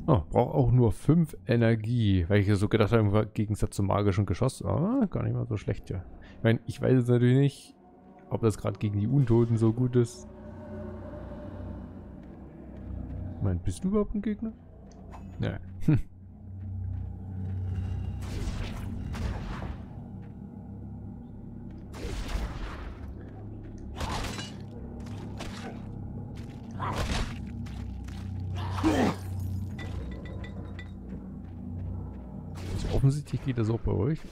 Oh, braucht auch nur 5 Energie. Weil ich ja so gedacht habe, im Gegensatz zum magischen Geschoss. Ah, gar nicht mal so schlecht, ja. Ich meine, ich weiß jetzt natürlich nicht, ob das gerade gegen die Untoten so gut ist. Ich meine, bist du überhaupt ein Gegner? Ja. Also offensichtlich geht das auch bei euch.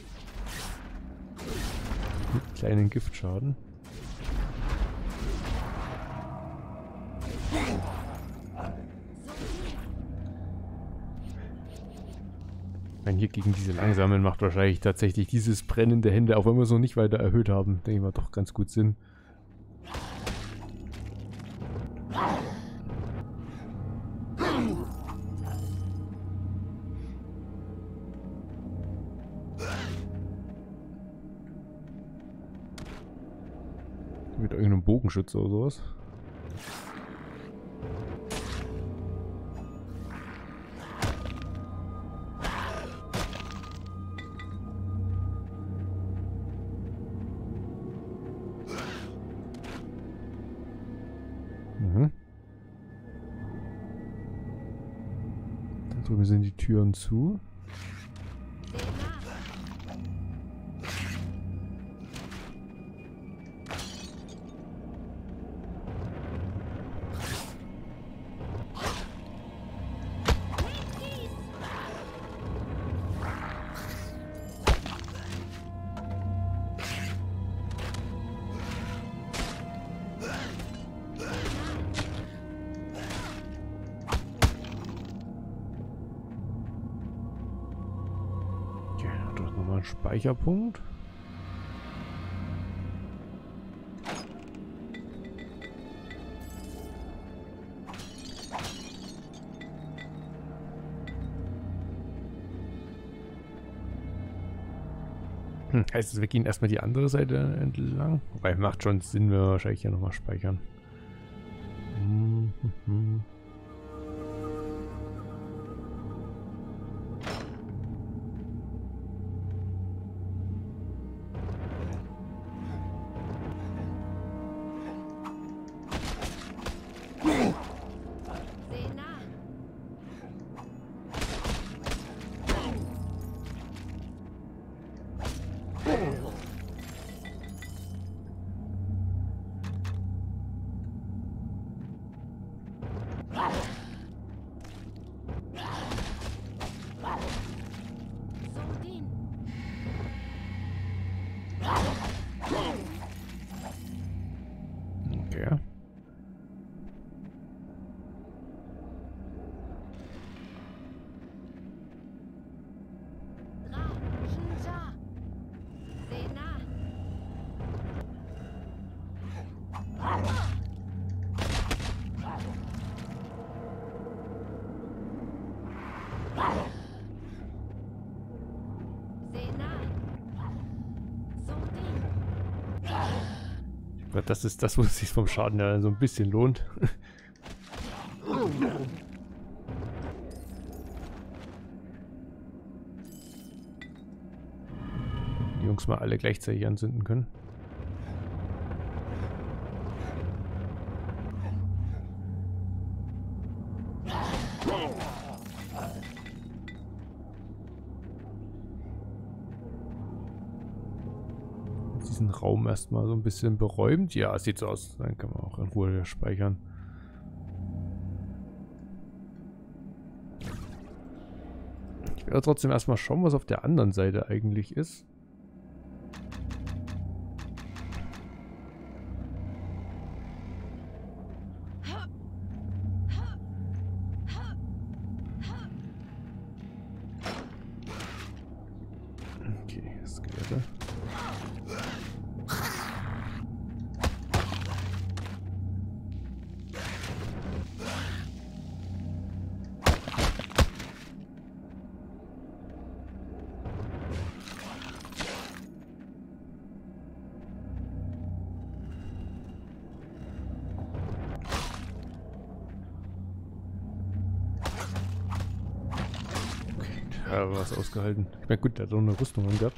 Mit kleinen Giftschaden. Ich meine, hier gegen diese Langsamen macht wahrscheinlich tatsächlich dieses Brennen der Hände, auch wenn wir es noch nicht weiter erhöht haben, denke ich mal, doch ganz gut Sinn. Mit irgendeinem Bogenschütze oder sowas. Mhm. Da drüben sind die Türen zu. Dort nochmal ein Speicherpunkt. Heißt es, wir gehen erstmal die andere Seite entlang? Wobei, macht schon Sinn, wenn wir wahrscheinlich hier nochmal speichern. Okay. Das ist das, wo es sich vom Schaden ja so ein bisschen lohnt. Die Jungs mal alle gleichzeitig anzünden können. Diesen Raum erstmal so ein bisschen beräumt. Ja, sieht so aus. Dann kann man auch in Ruhe speichern. Ich werde trotzdem erstmal schauen, was auf der anderen Seite eigentlich ist. Okay, Skelette. Ja, was ausgehalten. Ich meine, gut, der hat doch eine Rüstung gehabt.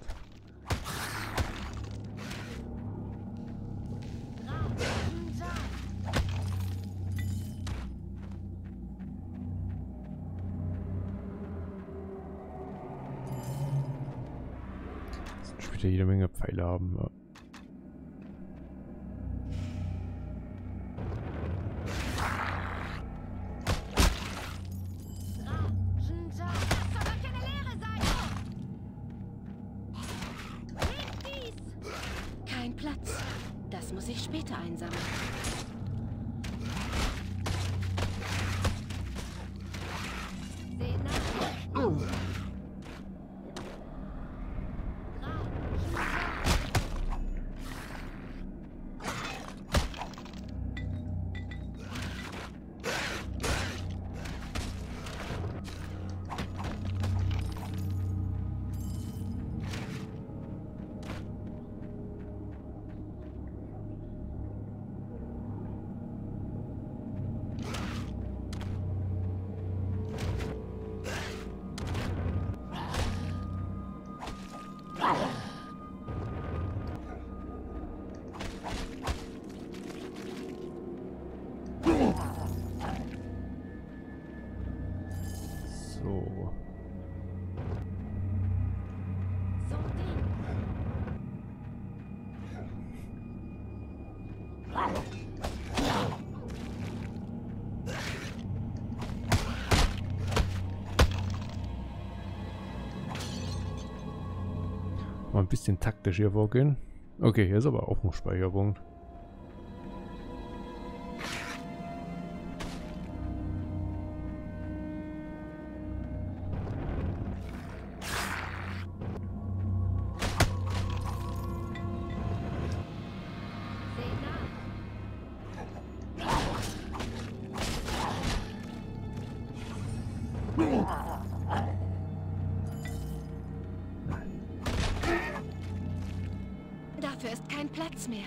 Später jede Menge Pfeile haben. Ja. Das muss ich später einsammeln. So. Mal ein bisschen taktisch hier vorgehen. Okay, hier ist aber auch ein Speicherpunkt. Dafür ist kein Platz mehr.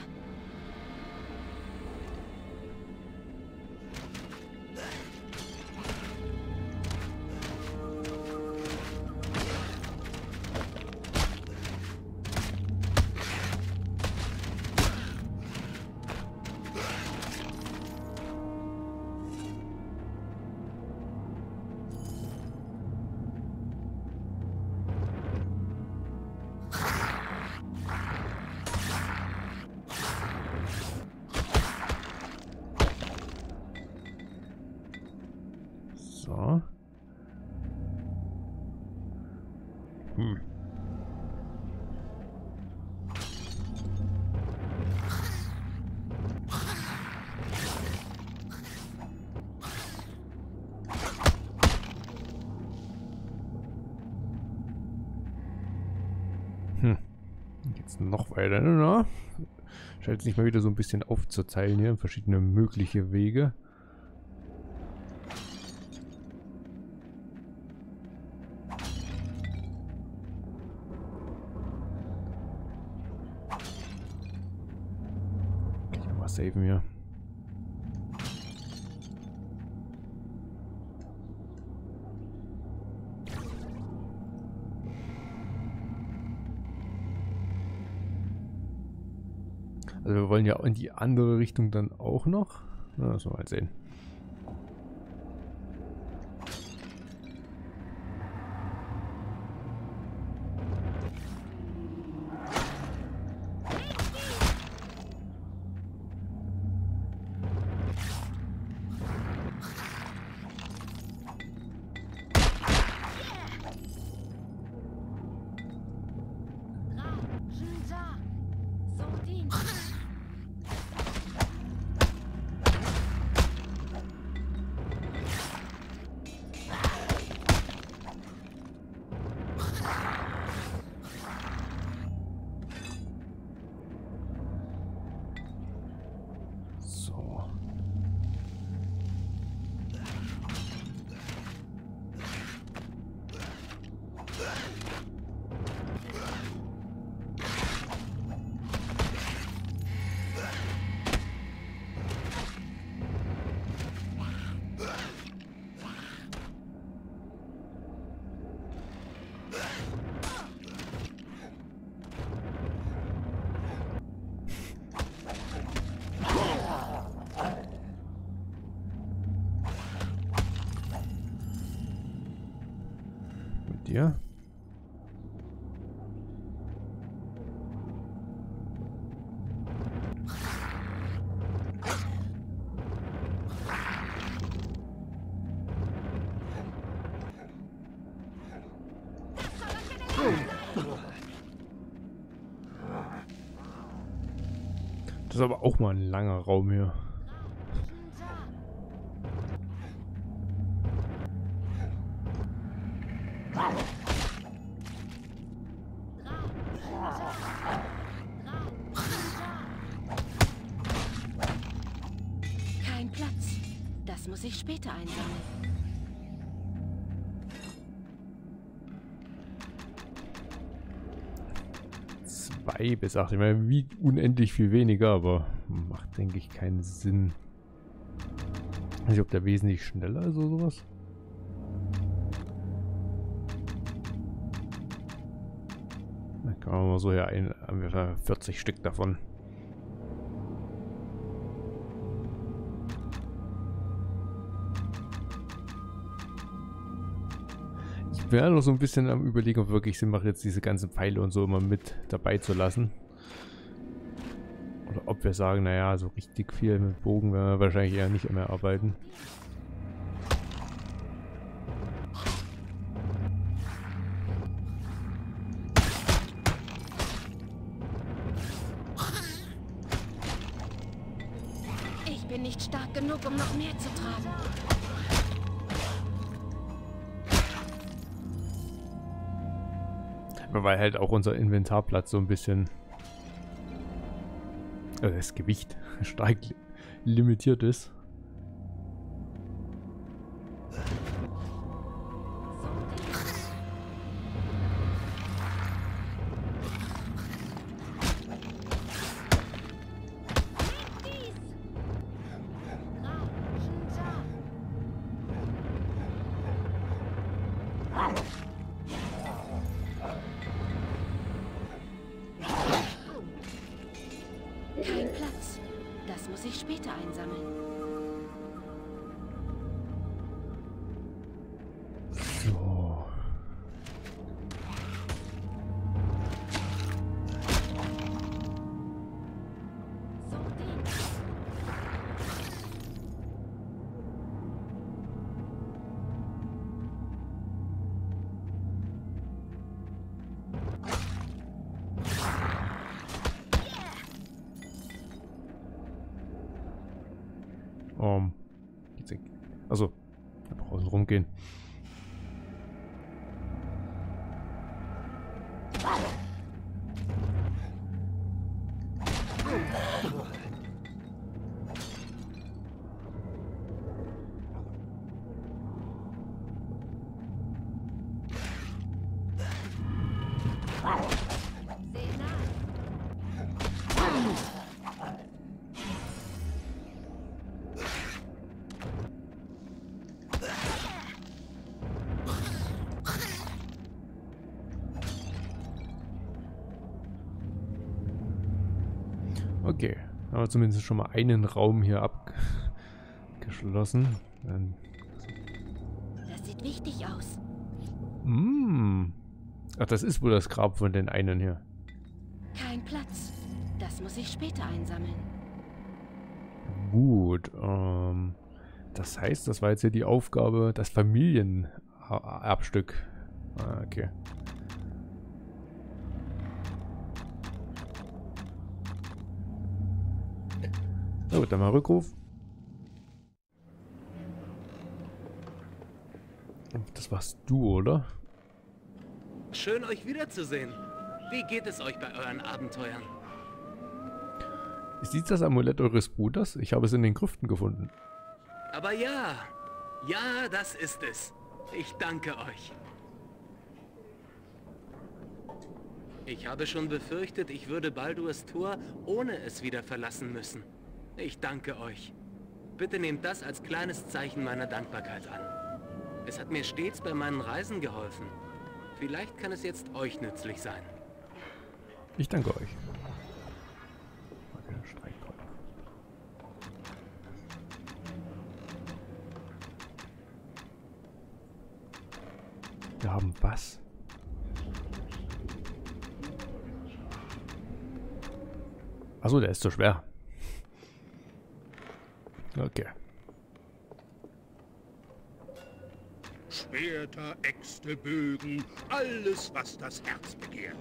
So. Jetzt noch weiter, ne? Scheint es nicht mal wieder so ein bisschen aufzuteilen hier in verschiedene mögliche Wege. Saven hier. Also wir wollen ja in die andere Richtung dann auch noch. Na, das wollen wir mal sehen. hier. Das ist aber auch mal ein langer Raum hier. Kein Platz. Das muss ich später einsammeln. 2 bis 8. Ich meine, wie unendlich viel weniger, aber macht, denke ich, keinen Sinn. Ich weiß nicht, ob der wesentlich schneller ist oder sowas. Da kann man mal so hier haben wir 40 Stück davon. Ich wäre noch so ein bisschen am Überlegen, ob wirklich Sinn macht, jetzt diese ganzen Pfeile und so immer mit dabei zu lassen. Oder ob wir sagen, naja, so richtig viel mit Bogen werden wir wahrscheinlich eher nicht mehr arbeiten. Ich bin nicht stark genug, um noch mehr zu tragen. Weil halt auch unser Inventarplatz so ein bisschen, das Gewicht stark limitiert ist. Kein Platz. Das muss ich später einsammeln. So. Also, einfach außen rumgehen. Okay, haben wir zumindest schon mal einen Raum hier abgeschlossen. Das sieht wichtig aus. Ach, das ist wohl das Grab von den einen hier. Kein Platz. Das muss ich später einsammeln. Gut, das heißt, das war jetzt hier die Aufgabe, das Familienerbstück. Ah, okay. Na gut, dann mal Rückruf. Das warst du, oder? Schön, euch wiederzusehen. Wie geht es euch bei euren Abenteuern? Ist dies das Amulett eures Bruders? Ich habe es in den Grüften gefunden. Aber ja, das ist es. Ich danke euch. Ich habe schon befürchtet, ich würde Baldurs Tor ohne es wieder verlassen müssen. Ich danke euch. Bitte nehmt das als kleines Zeichen meiner Dankbarkeit an. Es hat mir stets bei meinen Reisen geholfen. Vielleicht kann es jetzt euch nützlich sein. Ich danke euch. Okay, Streitkopf. Wir haben was? Achso, der ist zu schwer. Okay. Schwerter, Äxte, Bögen, alles, was das Herz begehrt.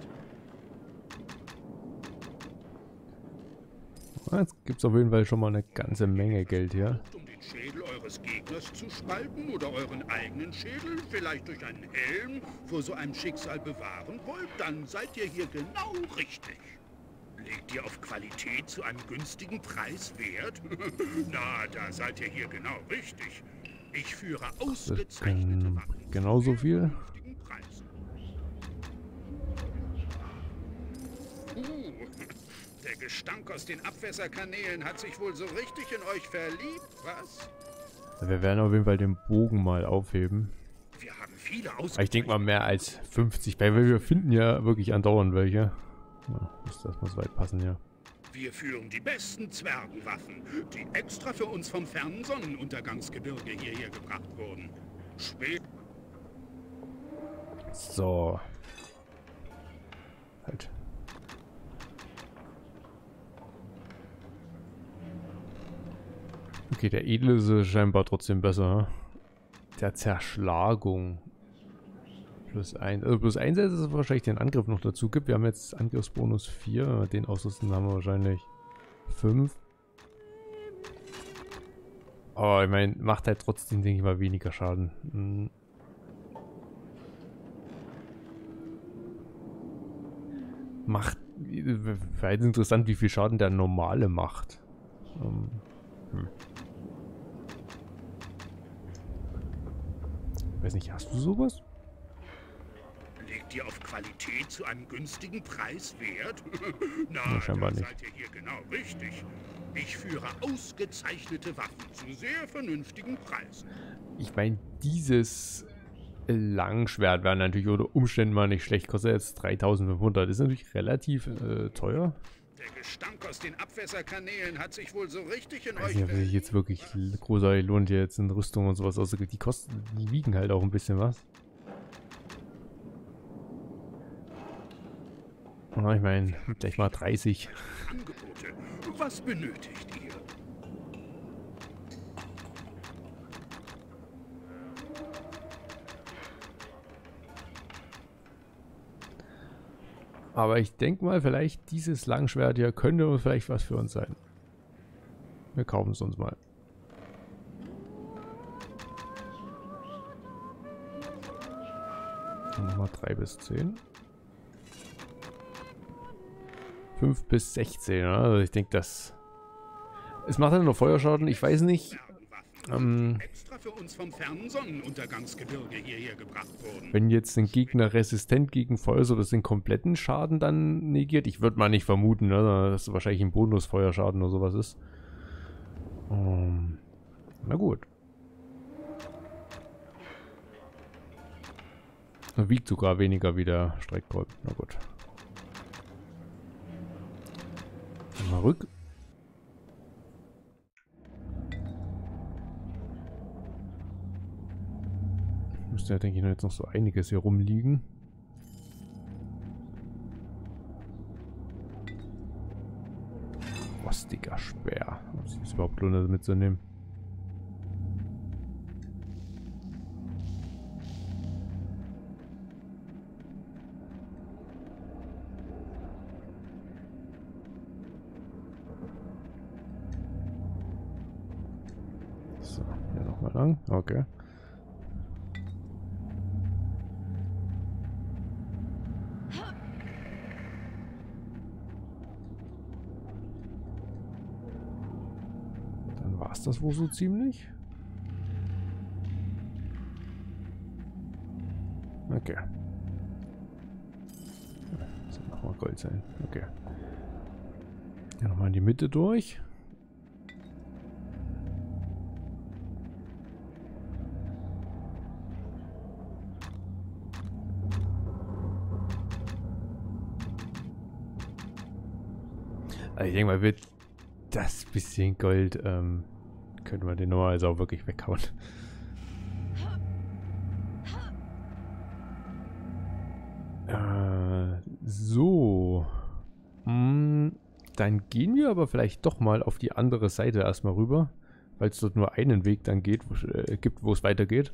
Jetzt gibt es auf jeden Fall schon mal eine ganze Menge Geld hier. Um den Schädel eures Gegners zu spalten oder euren eigenen Schädel, vielleicht durch einen Helm, vor so einem Schicksal bewahren wollt, dann seid ihr hier genau richtig. Legt ihr auf Qualität zu einem günstigen Preis Wert? Na, da seid ihr hier genau richtig. Ich führe ausgezeichnete Waffen. Genauso viel? Der Gestank aus den Abwässerkanälen hat sich wohl so richtig in euch verliebt, was? Wir werden auf jeden Fall den Bogen mal aufheben. Wir haben viele ich denke mal mehr als 50, weil wir finden ja wirklich andauernd welche. Ja, das muss weit passen, ja. Wir führen die besten Zwergenwaffen, die extra für uns vom fernen Sonnenuntergangsgebirge hierher gebracht wurden. So. Halt. Okay, der Edle ist scheinbar trotzdem besser. Der Zerschlagung. +1. Also +1 ist es wahrscheinlich den Angriff noch dazu gibt. Wir haben jetzt Angriffsbonus 4. Wenn wir den ausrüsten, haben wir wahrscheinlich 5. Aber ich meine, macht halt trotzdem, denke ich mal, weniger Schaden. Macht. Wäre interessant, wie viel Schaden der normale macht. Weiß nicht, hast du sowas? Legt ihr auf Qualität zu einem günstigen Preis Wert? Na, ja, scheinbar nicht. Seid ihr hier genau richtig. Ich führe ausgezeichnete Waffen zu sehr vernünftigen Preisen. Ich meine, dieses Langschwert wäre natürlich unter Umständen mal nicht schlecht. Kostet jetzt 3500. Das ist natürlich relativ teuer. Der Gestank aus den Abwässerkanälen hat sich wohl so richtig in weiß euch nicht, ob sich jetzt wirklich großartig lohnt, hier jetzt in Rüstung und sowas auszugeben. Die kosten, die wiegen halt auch ein bisschen was. Na, ich meine, gleich mal 30. Angebote. Was benötigt ihr? Aber ich denke mal, vielleicht dieses Langschwert hier könnte vielleicht was für uns sein. Wir kaufen es uns mal. Nochmal 3 bis 10. 5 bis 16, also ich denke, das... Es macht halt nur Feuerschaden, ich weiß nicht... Extra für uns vom fernen Sonnenuntergangsgebirge hierher gebracht wurden. Wenn jetzt ein Gegner resistent gegen Feuer ist oder den kompletten Schaden dann negiert, ich würde mal nicht vermuten, ne, dass es wahrscheinlich ein Bonus-Feuerschaden oder sowas ist. Na gut. Er wiegt sogar weniger wie der Streckkolben. Na gut. Mal rück. Müsste ja, denke ich, noch jetzt noch so einiges hier rumliegen. Rostiger Speer. Ob sich das überhaupt lohnt, mitzunehmen. So, hier nochmal lang. Okay. Das wohl so ziemlich? Okay. Das soll nochmal Gold sein. Okay. Ja, nochmal in die Mitte durch. Also ich denke mal, wird das bisschen Gold, könnte man den normalerweise auch wirklich weghauen. So. Dann gehen wir aber vielleicht doch mal auf die andere Seite erstmal rüber, weil es dort nur einen Weg dann gibt, wo es weitergeht.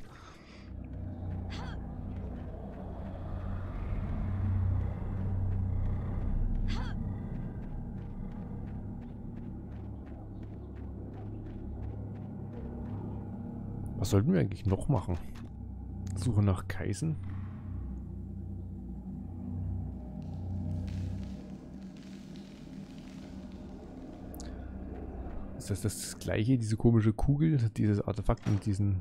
Was sollten wir eigentlich noch machen? Suche nach Kaisen. Ist das gleiche, diese komische Kugel, dieses Artefakt und diesen...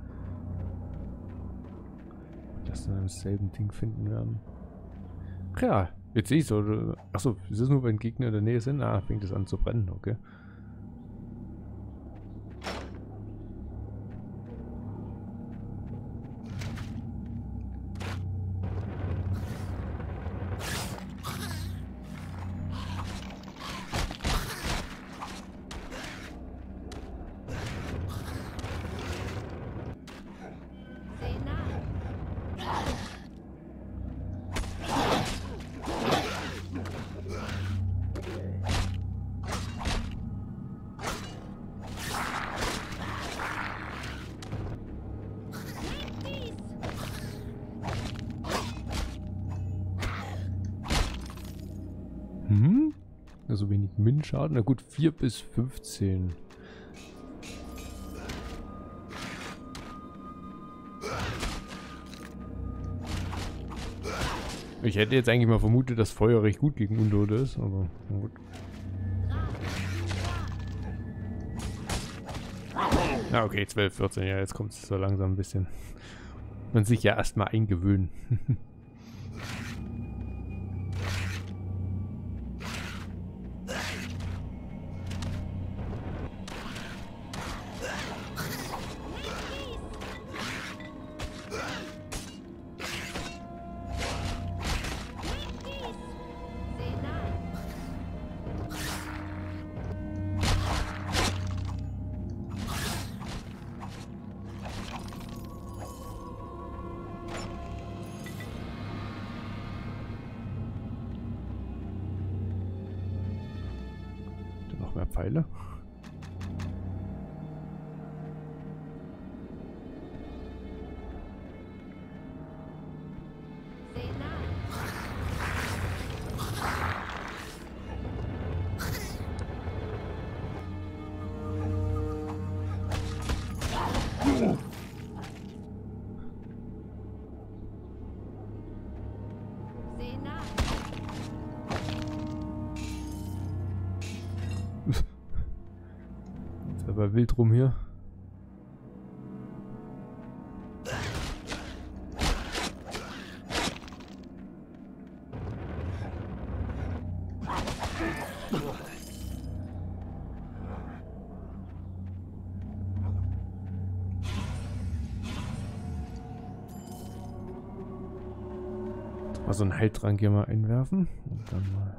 Das wir im selben Ding finden werden. Ach ja, jetzt sehe ich so. Achso, ist das nur, wenn Gegner in der Nähe sind? Ah, fängt es an zu brennen, okay. So wenig Min-Schaden. Na gut, 4 bis 15. Ich hätte jetzt eigentlich mal vermutet, dass Feuer recht gut gegen Untote ist, aber na gut. Ah, okay, 12, 14, ja, jetzt kommt es so langsam ein bisschen. Man sich ja erstmal eingewöhnen. Noch mehr Pfeile. Ist aber wild rum hier. Mal so einen Heiltrank hier mal einwerfen und dann mal.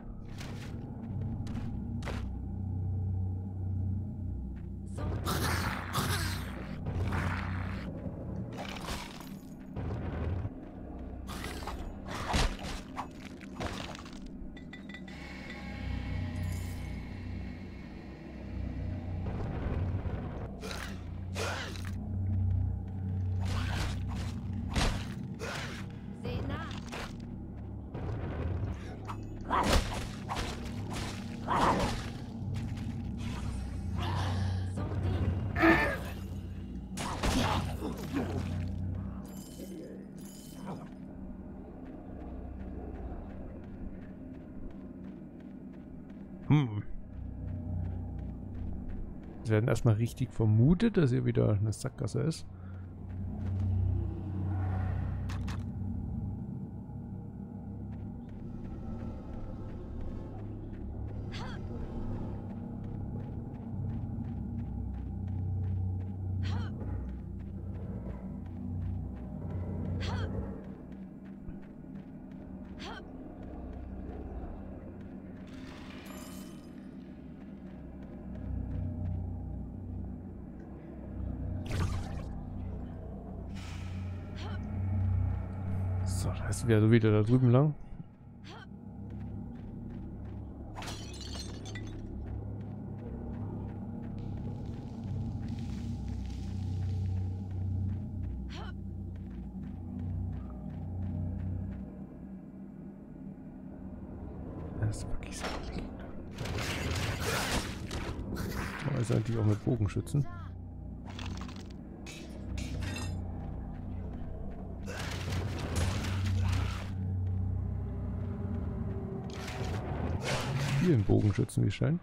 Es werden erstmal richtig vermutet, dass hier wieder eine Sackgasse ist. So, da ist wieder so da drüben lang. Aber ist natürlich auch mit Bogenschützen. Vielen Bogenschützen, wie es scheint.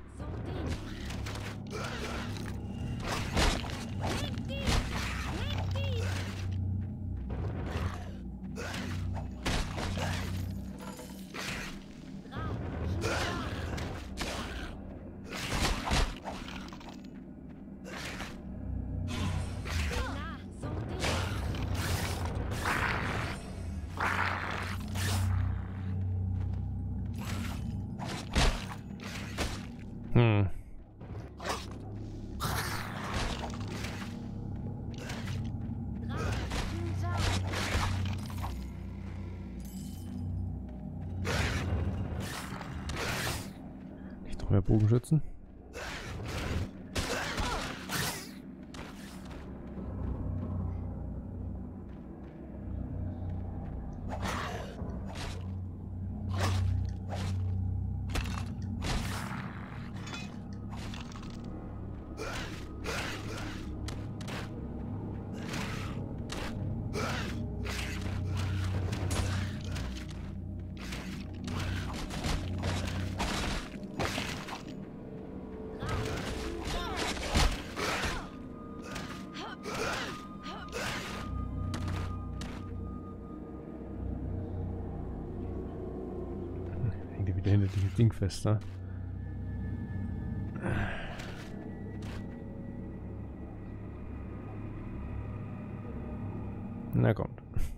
Nicht noch mehr Bogenschützen. Hängt wieder hinter diesem Ding fest, ne? Na kommt.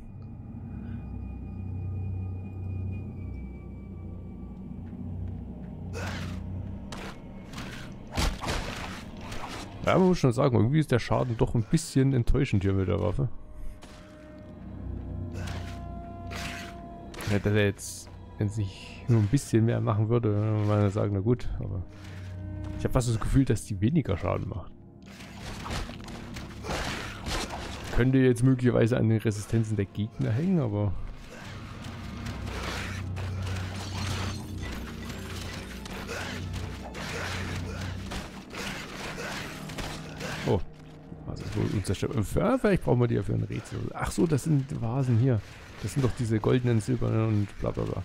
Ja, man muss schon sagen, irgendwie ist der Schaden doch ein bisschen enttäuschend hier mit der Waffe. Hätte er jetzt, wenn es nicht nur ein bisschen mehr machen würde, würde man sagen, na gut, aber ich habe fast das Gefühl, dass die weniger Schaden macht. Könnte jetzt möglicherweise an den Resistenzen der Gegner hängen, aber... Oh, was ist wohl unzerstörbar? Ja, vielleicht brauchen wir die ja für ein Rätsel. Ach so, das sind Vasen hier. Das sind doch diese goldenen, silbernen und bla bla bla.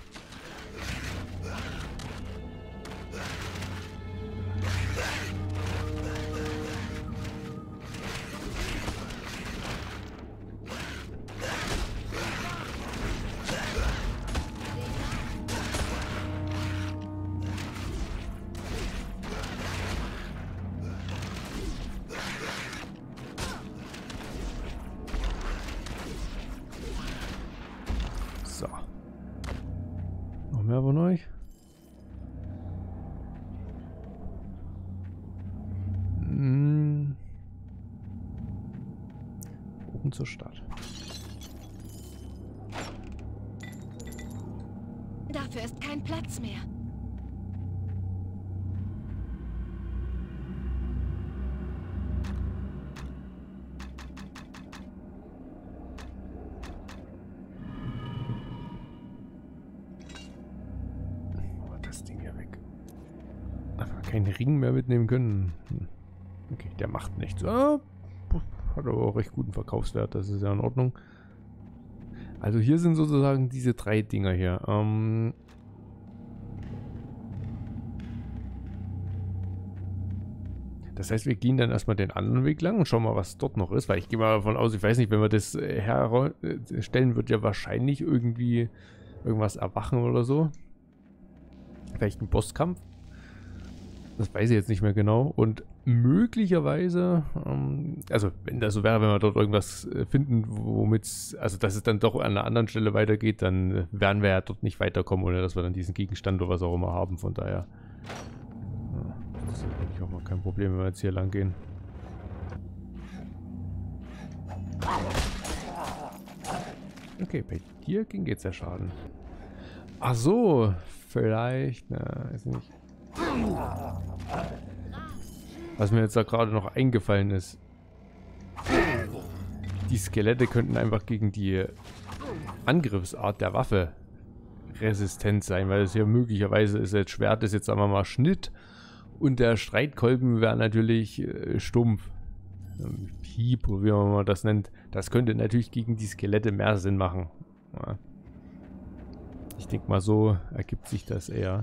So. Noch mehr von euch? Oben zur Stadt. Dafür ist kein Platz mehr. Keinen Ring mehr mitnehmen können. Okay, der macht nichts. Ah, hat aber auch recht guten Verkaufswert, das ist ja in Ordnung. Also hier sind sozusagen diese drei Dinger hier. Das heißt, wir gehen dann erstmal den anderen Weg lang und schauen mal, was dort noch ist, weil ich gehe mal davon aus, ich weiß nicht, wenn wir das herstellen, wird ja wahrscheinlich irgendwie irgendwas erwachen oder so. Vielleicht ein Bosskampf. Das weiß ich jetzt nicht mehr genau. Und möglicherweise, also wenn das so wäre, wenn wir dort irgendwas finden, womit, also dass es dann doch an einer anderen Stelle weitergeht, dann werden wir ja dort nicht weiterkommen, oder dass wir dann diesen Gegenstand oder was auch immer haben. Von daher, ja, das ist eigentlich auch mal kein Problem, wenn wir jetzt hier lang gehen. Okay, bei dir ging jetzt der Schaden. Ach so, vielleicht, na, ist nicht. Was mir jetzt da gerade noch eingefallen ist. Die Skelette könnten einfach gegen die Angriffsart der Waffe resistent sein, weil es ja möglicherweise ist, jetzt Schwert ist jetzt, sagen wir mal, Schnitt Und der Streitkolben wäre natürlich stumpf. Hieb, oder wie man das nennt. Das könnte natürlich gegen die Skelette mehr Sinn machen. Ja. Ich denke mal, so ergibt sich das eher.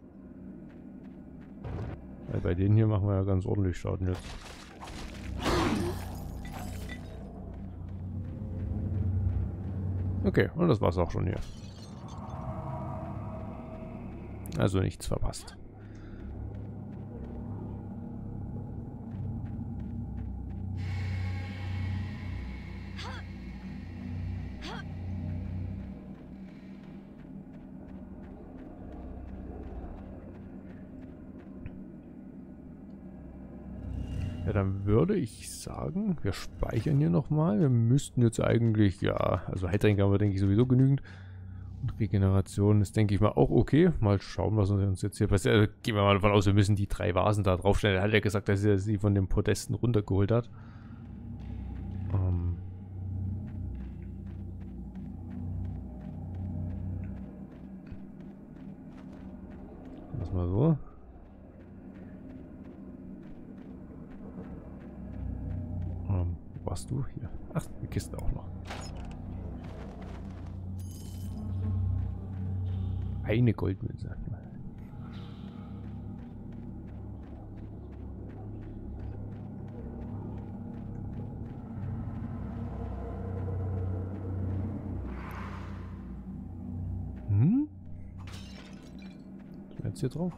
Weil bei denen hier machen wir ja ganz ordentlich Schaden jetzt. Okay, und das war's auch schon hier. Also nichts verpasst. Ja, dann würde ich sagen, wir speichern hier nochmal. Wir müssten jetzt eigentlich, ja, also Heiltränke haben wir, denke ich, sowieso genügend. Und Regeneration ist, denke ich mal, auch okay. Mal schauen, was uns jetzt hier passiert. Also, gehen wir mal davon aus, wir müssen die 3 Vasen da draufstellen. Er hat ja gesagt, dass er sie von den Podesten runtergeholt hat. Lass mal so. Wo warst du? Hier. Ach, die Kiste auch noch. Eine Goldmünze. Hm? Was ist jetzt hier drauf?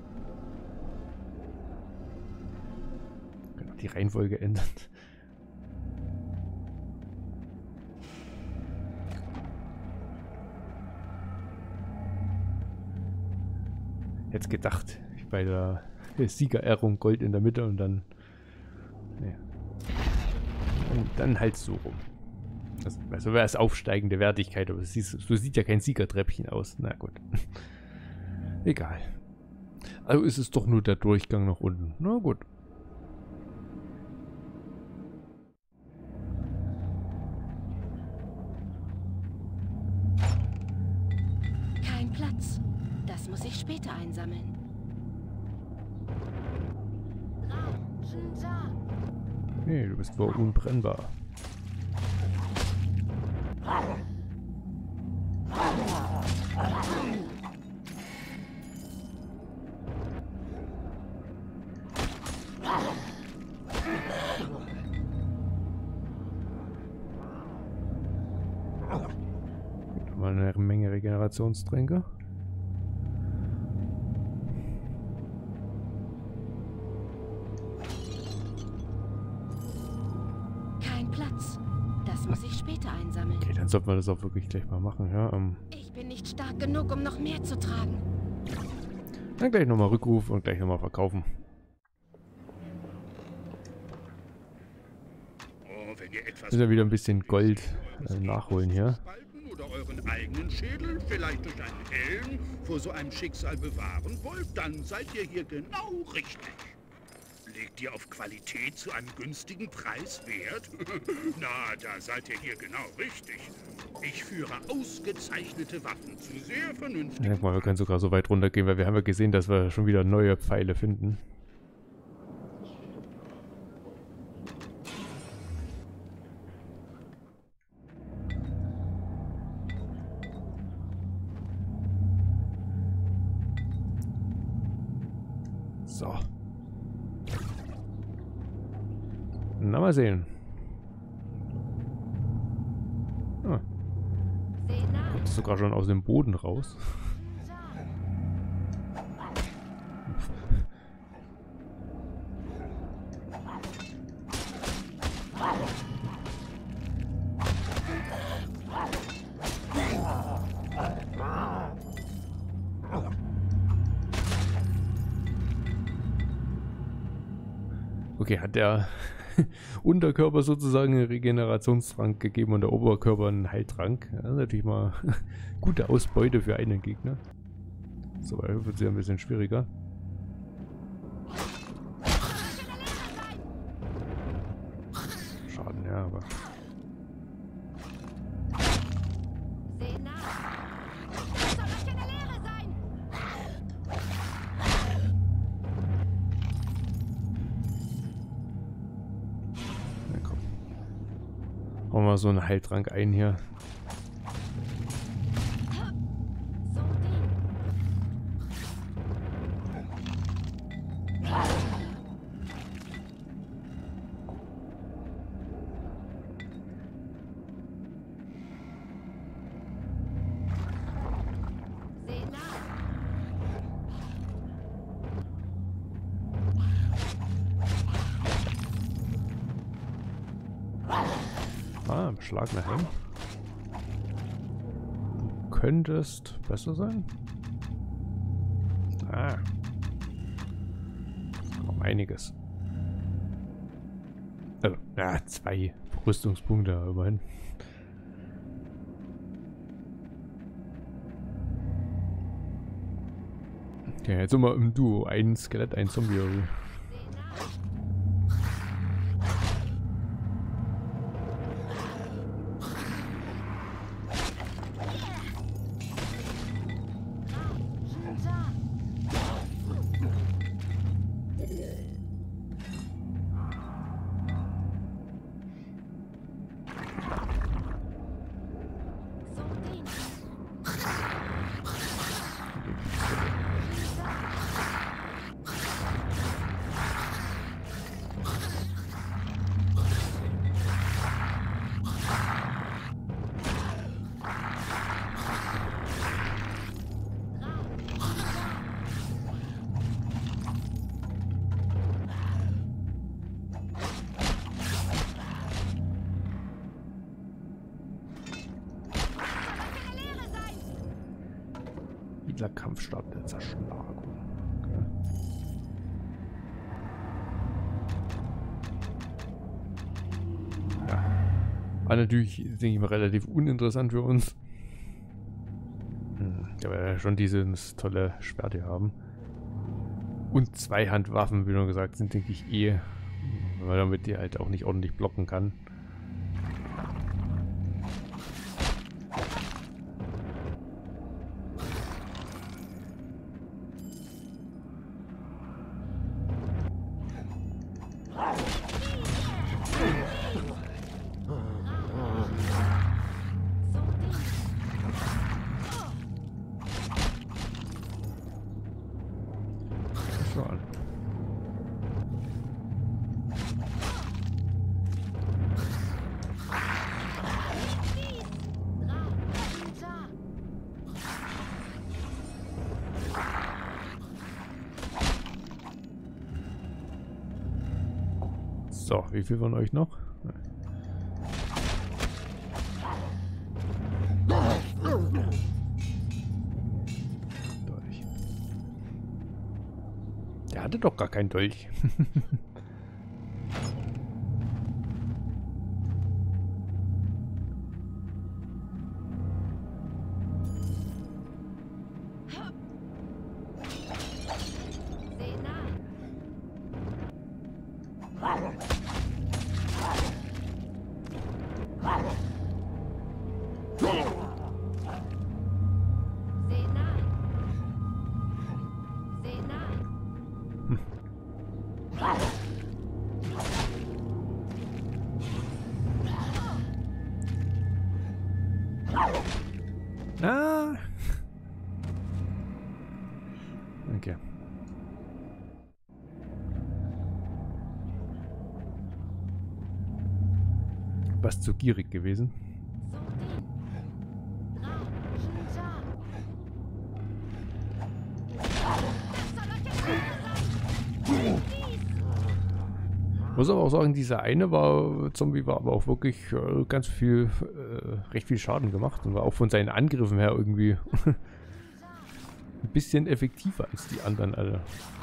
Kann auch die Reihenfolge ändern. Jetzt gedacht, bei der Siegerehrung Gold in der Mitte und dann, ja. Und dann halt so rum. Das, also wäre es aufsteigende Wertigkeit, aber so sieht ja kein Siegertreppchen aus. Na gut. Egal. Also ist es doch nur der Durchgang nach unten. Na gut. Kein Platz. Das muss ich später einsammeln. Nee, du bist wohl unbrennbar. Mal eine Menge Regenerationstränke. Okay, dann sollten wir das auch wirklich gleich mal machen, ja. Ich bin nicht stark genug, um noch mehr zu tragen. Dann gleich nochmal Rückruf und gleich nochmal verkaufen. Oh, wenn ihr etwas Müssen wir wieder ein bisschen Gold nachholen hier. Oder euren eigenen Schädel, vielleicht durch einen Helm, vor so einem Schicksal bewahren wollt, dann seid ihr hier genau richtig. Legt ihr auf Qualität zu einem günstigen Preis Wert? Na, da seid ihr hier genau richtig. Ich führe ausgezeichnete Waffen zu sehr vernünftig. Ich denke mal, wir können sogar so weit runtergehen, weil wir haben ja gesehen, dass wir schon wieder neue Pfeile finden. So. Na, mal sehen. Ah. Kommt sogar schon aus dem Boden raus. Okay, hat der Unterkörper sozusagen einen Regenerationstrank gegeben und der Oberkörper einen Heiltrank. Ja, das ist natürlich mal gute Ausbeute für einen Gegner. So, wird es ja ein bisschen schwieriger. Schaden, ja, aber... Hauen wir so einen Heiltrank ein hier. Ah, beschlagener Helm. Du könntest besser sein. Ah. Um einiges. Also, ja, 2 Rüstungspunkte immerhin. Okay, jetzt sind wir im Duo. Ein Skelett, ein Zombie. Kampfstab der Zerschlagung. Okay. Ja. Aber natürlich, denke ich mal, relativ uninteressant für uns. Ja, weil wir schon dieses tolle Schwert hier haben. Und Zweihandwaffen, wie schon gesagt, sind, denke ich, weil man damit die halt auch nicht ordentlich blocken kann. So, wie viel von euch noch? Dolch. Der hatte doch gar keinen Dolch. Ah. Okay. Was zu gierig gewesen. Muss aber auch sagen, dieser eine Zombie war aber auch wirklich ganz viel, recht viel Schaden gemacht und war auch von seinen Angriffen her irgendwie ein bisschen effektiver als die anderen alle.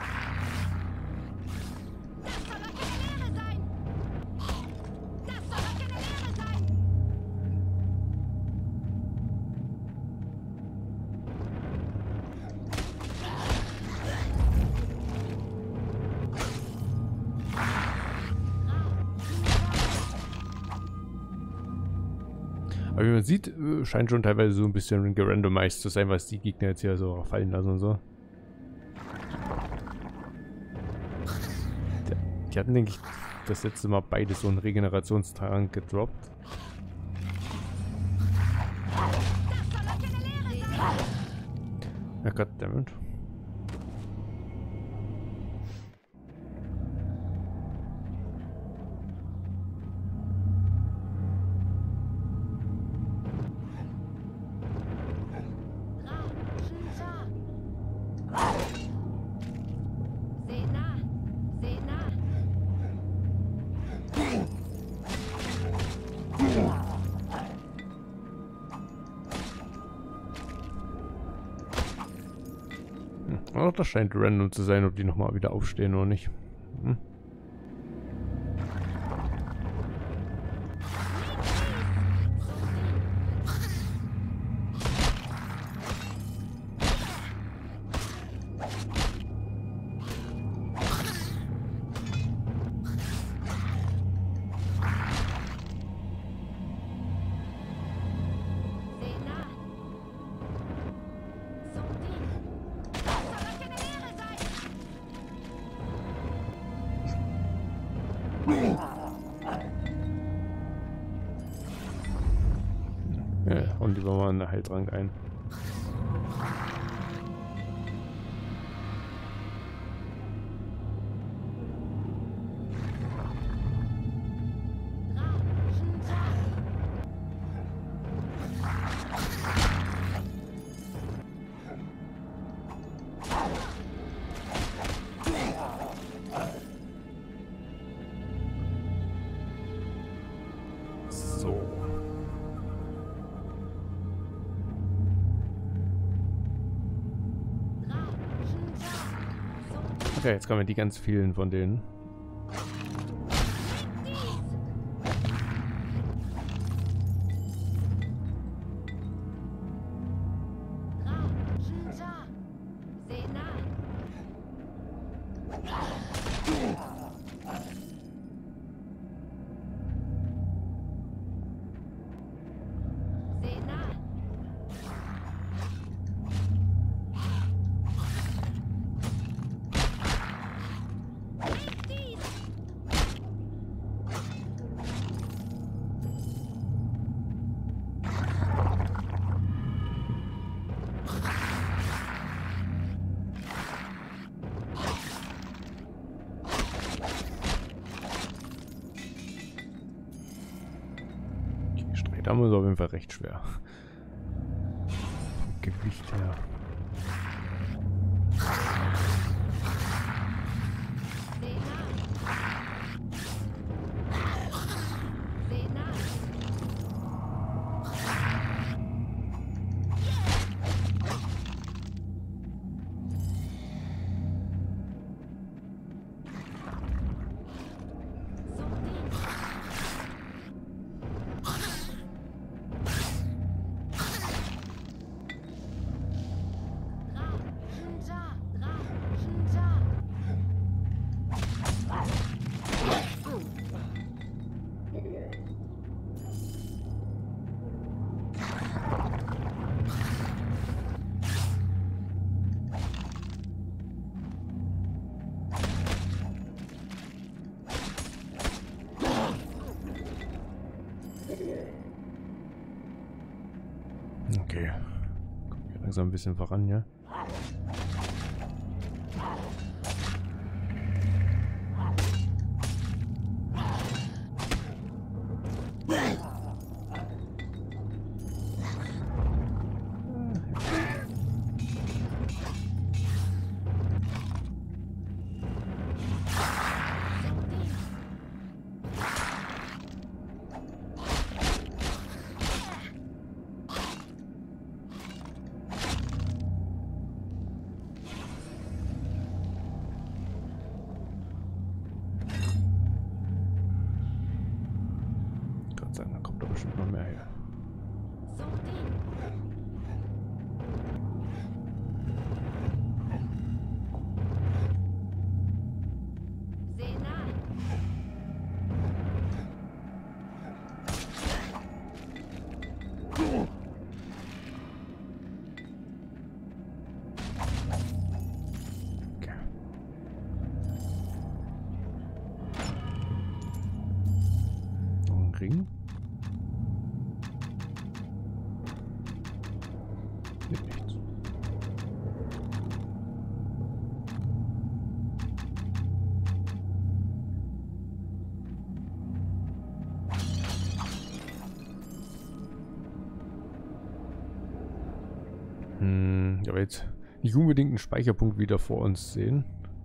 Aber wie man sieht, scheint schon teilweise so ein bisschen gerandomized zu sein, was die Gegner jetzt hier so fallen lassen und so. Die hatten, denke ich, das letzte Mal beide so einen Regenerationstrank gedroppt. goddammit. Oh, das scheint random zu sein, ob die nochmal wieder aufstehen oder nicht. Hm. Ja, und lieber mal einen Heiltrank ein. So. Okay, jetzt kommen die ganz vielen von denen. Da ist auf jeden Fall recht schwer. Vom Gewicht her. Okay. Kommt hier langsam ein bisschen voran, ja? Dann kommt da bestimmt noch mehr her. Okay. Noch ein Ring. Nichts. Aber jetzt nicht unbedingt einen Speicherpunkt wieder vor uns sehen.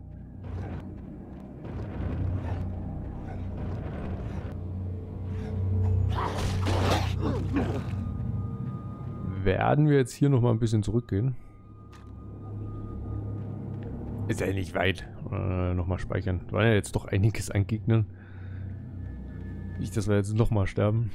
Werden wir jetzt hier nochmal ein bisschen zurückgehen. Ist ja nicht weit. Nochmal speichern. Da war ja jetzt doch einiges an Gegnern. Nicht, dass wir jetzt nochmal sterben.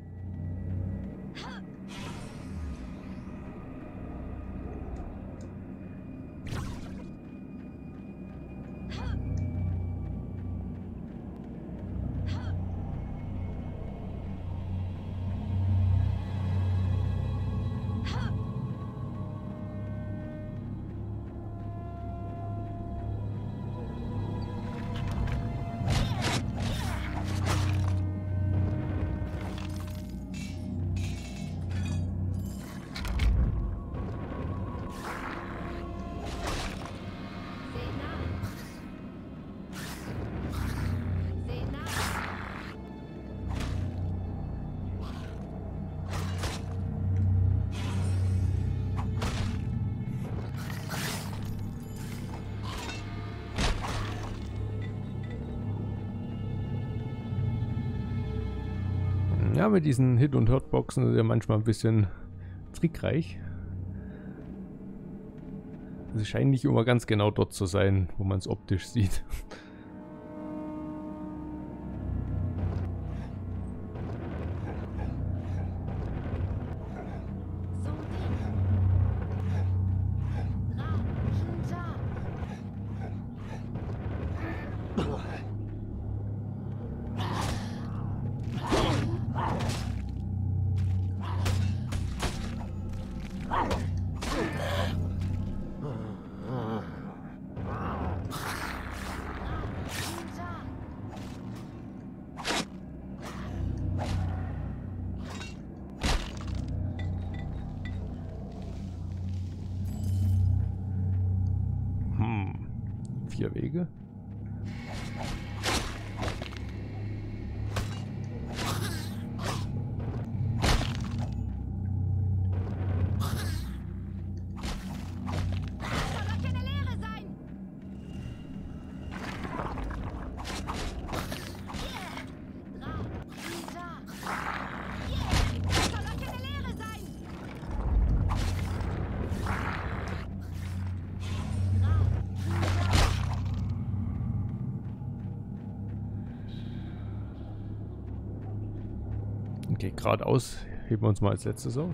Ja, mit diesen Hit- und Hurtboxen ist ja manchmal ein bisschen trickreich. Sie scheinen nicht immer ganz genau dort zu sein, wo man es optisch sieht. Vier Wege. Okay, geradeaus heben wir uns mal als letztes auf.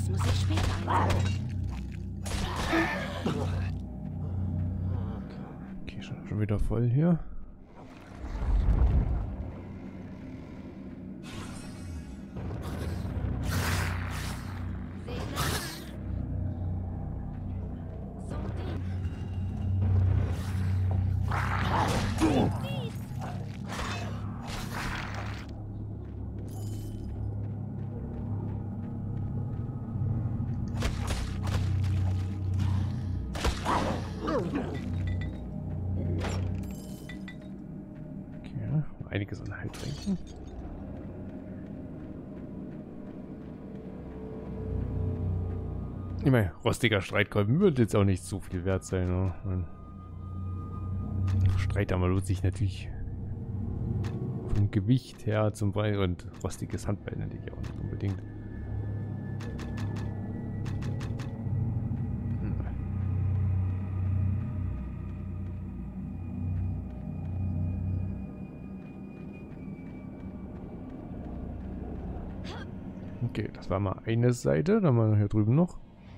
Das muss ich später einsammeln. Okay, schon wieder voll hier. Einiges an Heiltränken. Ich meine, rostiger Streitkolben wird jetzt auch nicht so viel wert sein. Ne? Streithammer lohnt sich natürlich vom Gewicht her zum Beispiel und rostiges Handbeil natürlich auch nicht unbedingt. Okay, das war mal eine Seite, dann haben wir hier drüben noch.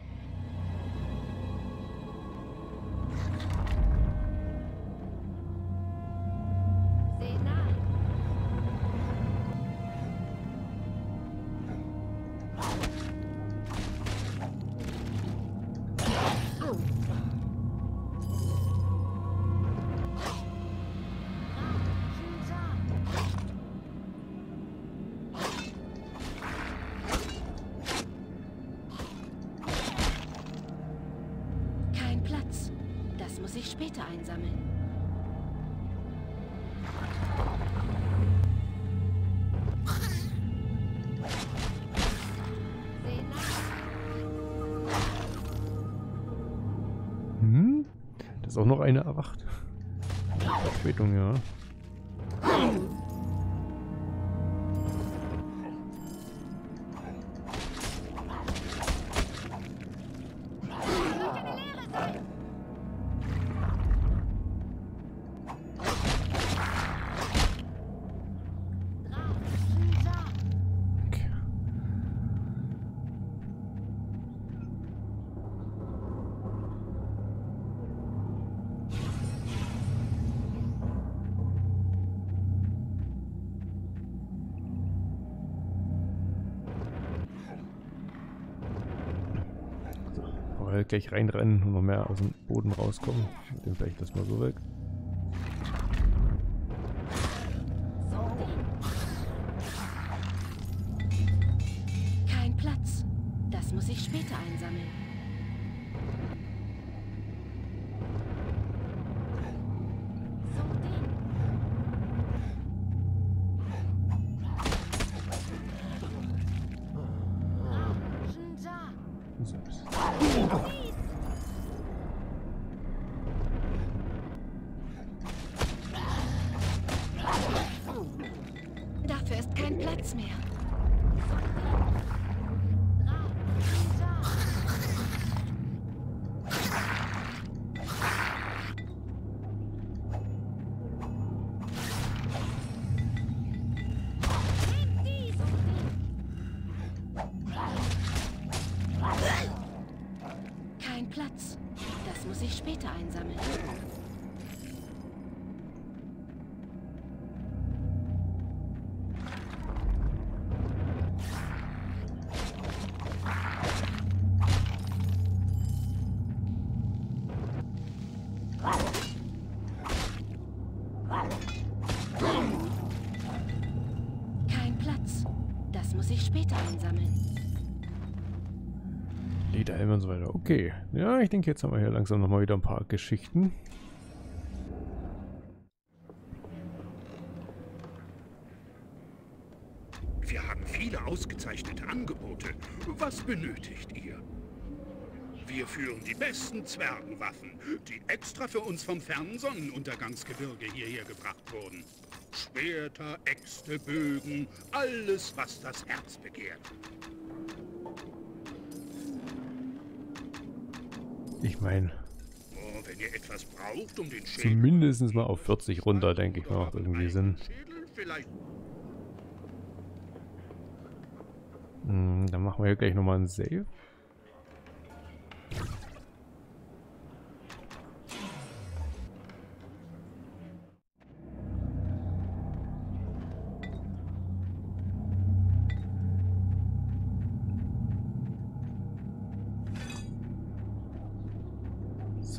Das muss ich später einsammeln. Da ist auch noch eine erwacht. Verspätung, ja. Gleich reinrennen und noch mehr aus dem Boden rauskommen. Den vielleicht das mal so weg. Kein Platz. Das muss ich später einsammeln. Dafür ist kein Platz mehr. Kein Platz. Das muss ich später einsammeln. Kein Platz. Das muss ich später einsammeln. Lederhelm und so weiter. Okay. Ja, ich denke, jetzt haben wir hier langsam nochmal wieder ein paar Geschichten. Wir haben viele ausgezeichnete Angebote. Was benötigt ihr? Wir führen die besten Zwergenwaffen, die extra für uns vom fernen Sonnenuntergangsgebirge hierher gebracht wurden. Schwerter, Äxte, Bögen, alles, was das Herz begehrt. Ich meine, Oh, wenn ihr etwas braucht, um den Schädel... zumindest mal auf 40 runter, denke ich, macht irgendwie Sinn. Schädel vielleicht... Dann machen wir hier gleich nochmal einen Save. So.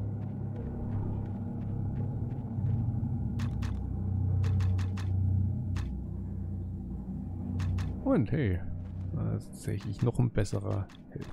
Und hey, das ist tatsächlich noch ein besserer Helm.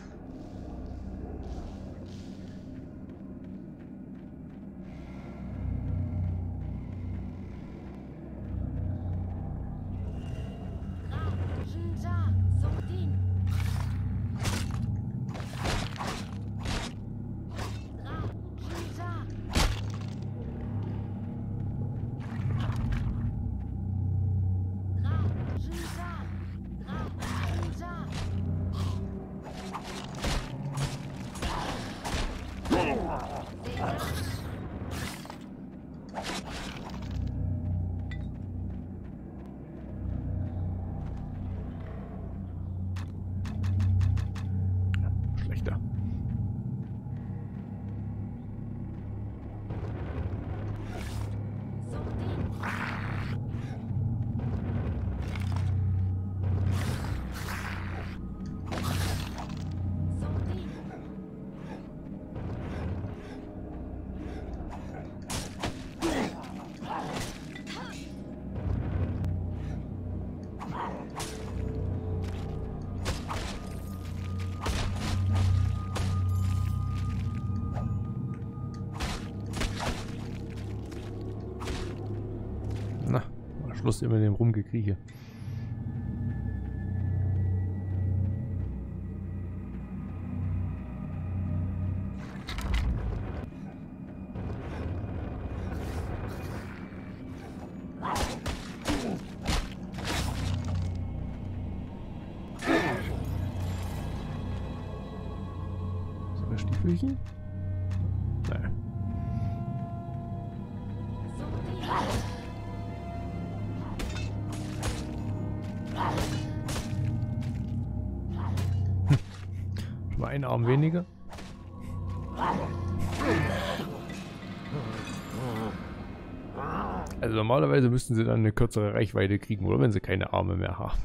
Schlechter. Na, Schluss immer mit dem Rumgekrieche. So, das Stiefelchen? Nein. Schon mal einen Arm weniger. Also normalerweise müssten sie dann eine kürzere Reichweite kriegen, oder wenn sie keine Arme mehr haben.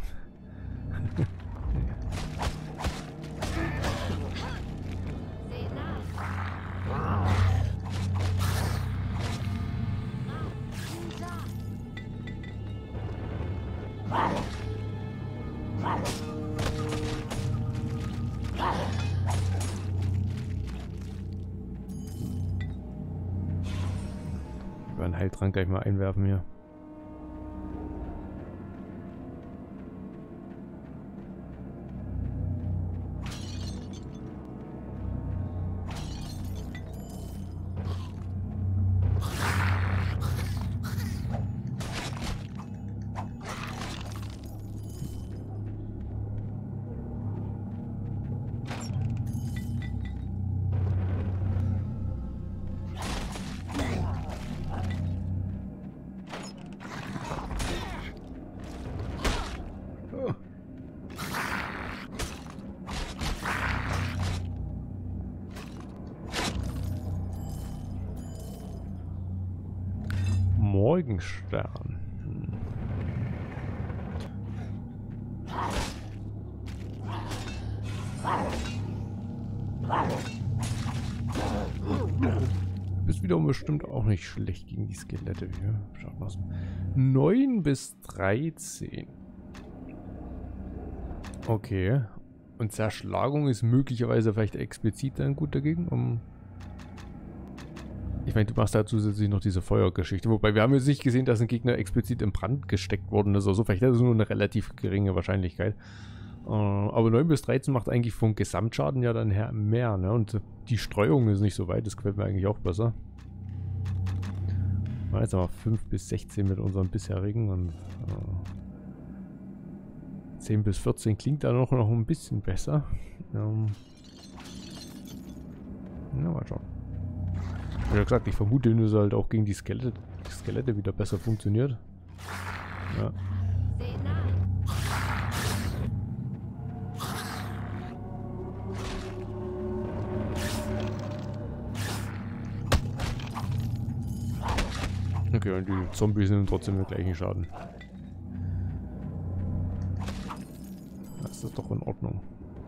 Wir werden einen Heiltrank gleich mal einwerfen hier. Morgenstern. Bist wiederum bestimmt auch nicht schlecht gegen die Skelette hier. Schaut mal so. 9 bis 13. Okay. Und Zerschlagung ist möglicherweise vielleicht explizit dann gut dagegen, ich meine, du machst da zusätzlich noch diese Feuergeschichte. Wobei, wir haben jetzt nicht gesehen, dass ein Gegner explizit in Brand gesteckt worden ist. Also vielleicht ist es nur eine relativ geringe Wahrscheinlichkeit. Aber 9 bis 13 macht eigentlich vom Gesamtschaden ja dann mehr, ne? Und die Streuung ist nicht so weit. Das gefällt mir eigentlich auch besser. Jetzt haben wir 5 bis 16 mit unseren bisherigen. Und 10 bis 14 klingt da noch ein bisschen besser. Na, mal schauen. Wie gesagt, ich vermute, dass es halt auch gegen die Skelette wieder besser funktioniert. Ja. Okay, und die Zombies nehmen trotzdem den gleichen Schaden. Das ist doch in Ordnung.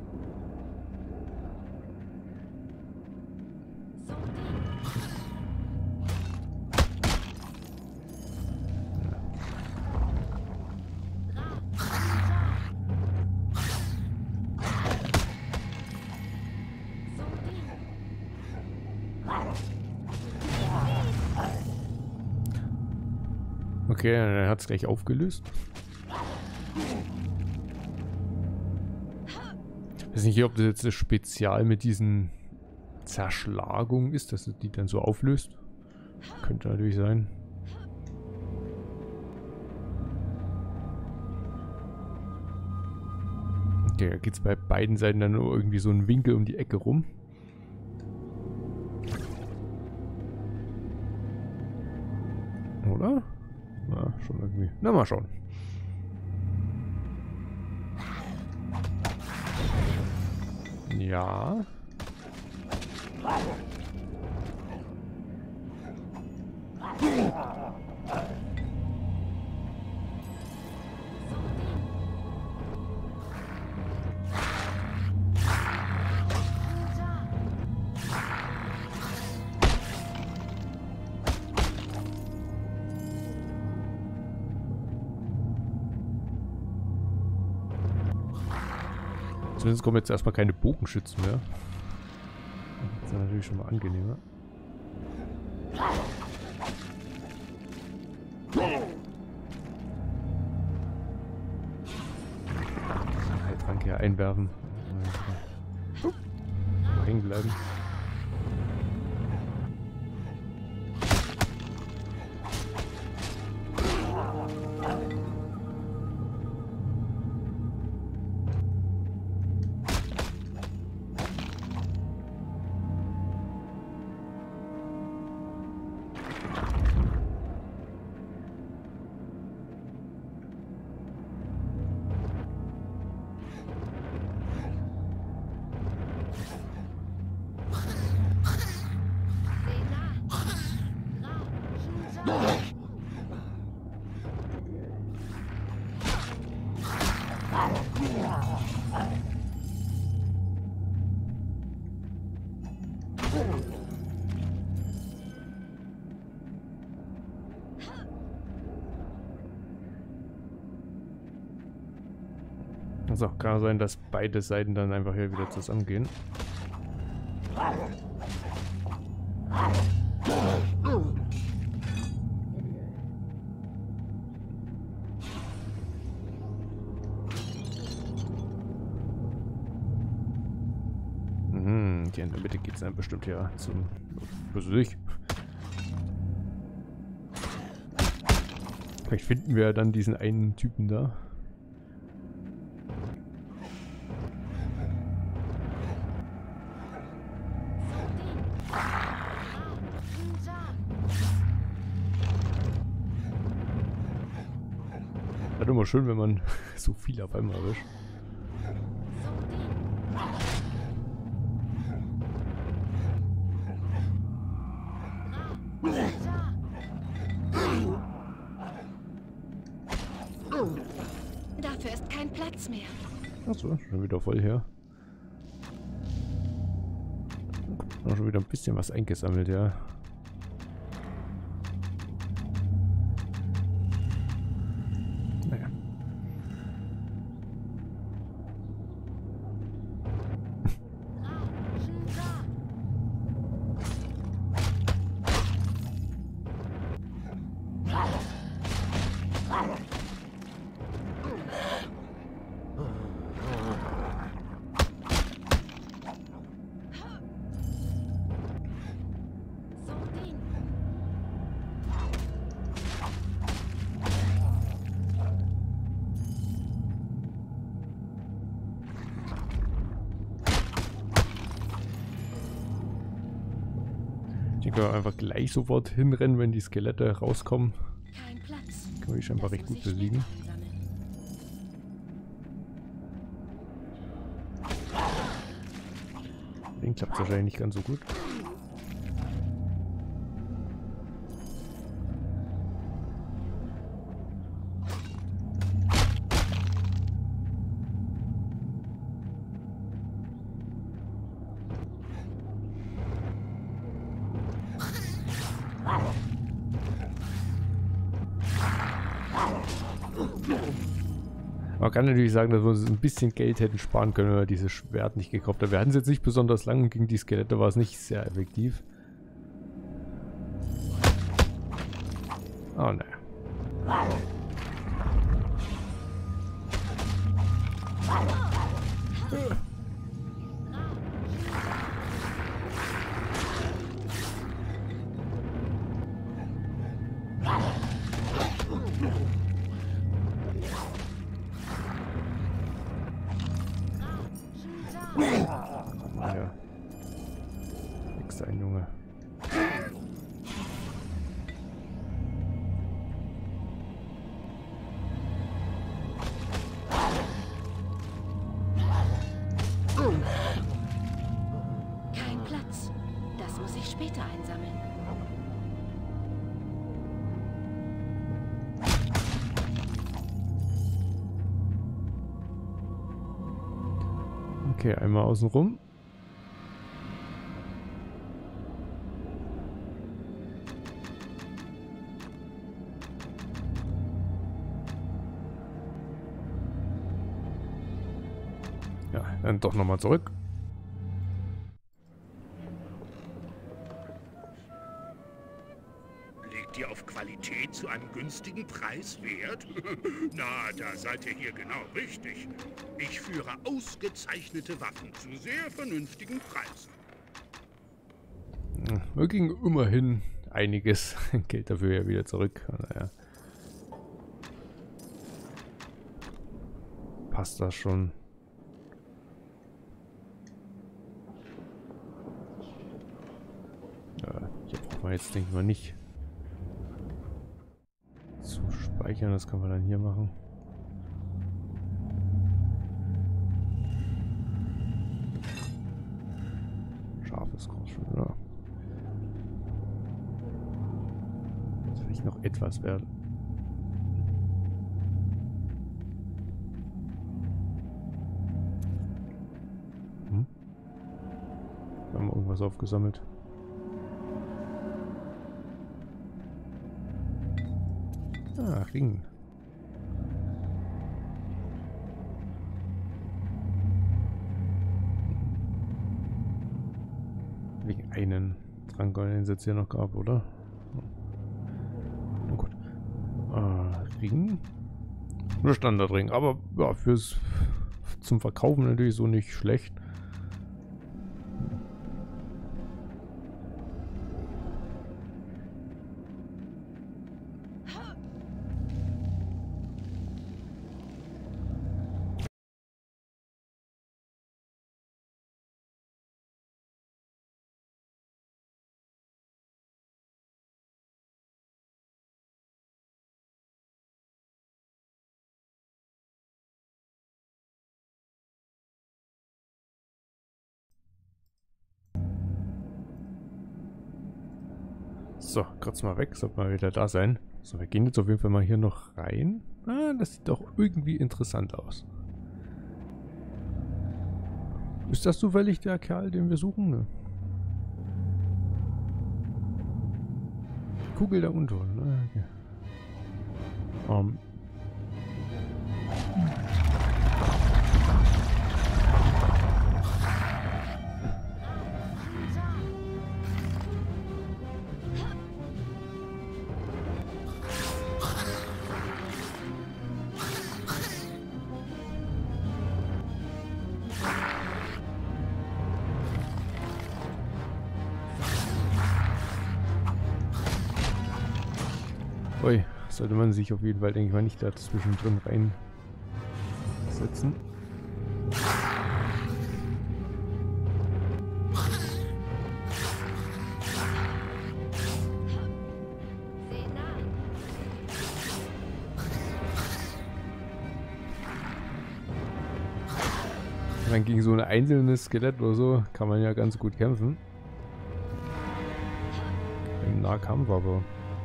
Okay, er hat es gleich aufgelöst. Ich weiß nicht, ob das jetzt das Spezial mit diesen Zerschlagungen ist, dass es die dann so auflöst. Könnte natürlich sein. Okay, da geht es bei beiden Seiten dann nur irgendwie so einen Winkel um die Ecke rum. Oder? Na, schon irgendwie. Na, mal schauen. Ja. Zumindest kommen jetzt erstmal keine Bogenschützen mehr. Das ist natürlich schon mal angenehmer. Heiltrank hier einwerfen. Hängen bleiben. Also kann sein, dass beide Seiten dann einfach hier wieder zusammengehen. Hier in der Mitte geht es dann bestimmt ja zum Besuch. Vielleicht finden wir dann diesen einen Typen da. Das ist immer schön, wenn man so viel auf einmal erwischt. Dafür ist kein Platz mehr. Achso, schon wieder voll her. Auch schon wieder ein bisschen was eingesammelt, ja. Naja. Ich kann einfach gleich sofort hinrennen, wenn die Skelette rauskommen. Kein Platz. Kann man die scheinbar recht gut besiegen. Den klappt es wahrscheinlich nicht ganz so gut. Man kann natürlich sagen, dass wir uns ein bisschen Geld hätten sparen können, wenn wir dieses Schwert nicht gekauft haben. Wir hatten es jetzt nicht besonders lang und gegen die Skelette war es nicht sehr effektiv. Oh ne. Ja. Nix sein, Junge. Kein Platz. Das muss ich später einsammeln. Okay, einmal außen rum. Ja, dann doch nochmal zurück. Legt ihr auf Qualität zu einem günstigen Preis Wert? Na, da seid ihr hier genau richtig. Ich führe ausgezeichnete Waffen zu sehr vernünftigen Preisen. Ja, wir kriegen immerhin einiges Geld dafür ja wieder zurück. Naja. Passt das schon. Hier brauchen wir jetzt, denke ich mal, nicht zu speichern. Das können wir dann hier machen. Scharfes Großschild, oder? Das will ich noch etwas werden. Da haben wir irgendwas aufgesammelt. Ah, Ring. Wegen einen Trank, den es jetzt hier noch gab, oder? Na gut. Ring. Nur Standardring, aber ja, zum Verkaufen natürlich so nicht schlecht. So, kurz mal weg, sollte mal wieder da sein. So, wir gehen jetzt auf jeden Fall mal hier noch rein. Ah, das sieht doch irgendwie interessant aus. Ist das zufällig der Kerl, den wir suchen? Ne? Kugel der Untoten. Okay. Ui, sollte man sich auf jeden Fall, denke ich mal, nicht da zwischendrin reinsetzen. Dann gegen so ein einzelnes Skelett oder so kann man ja ganz gut kämpfen. Im Nahkampf aber.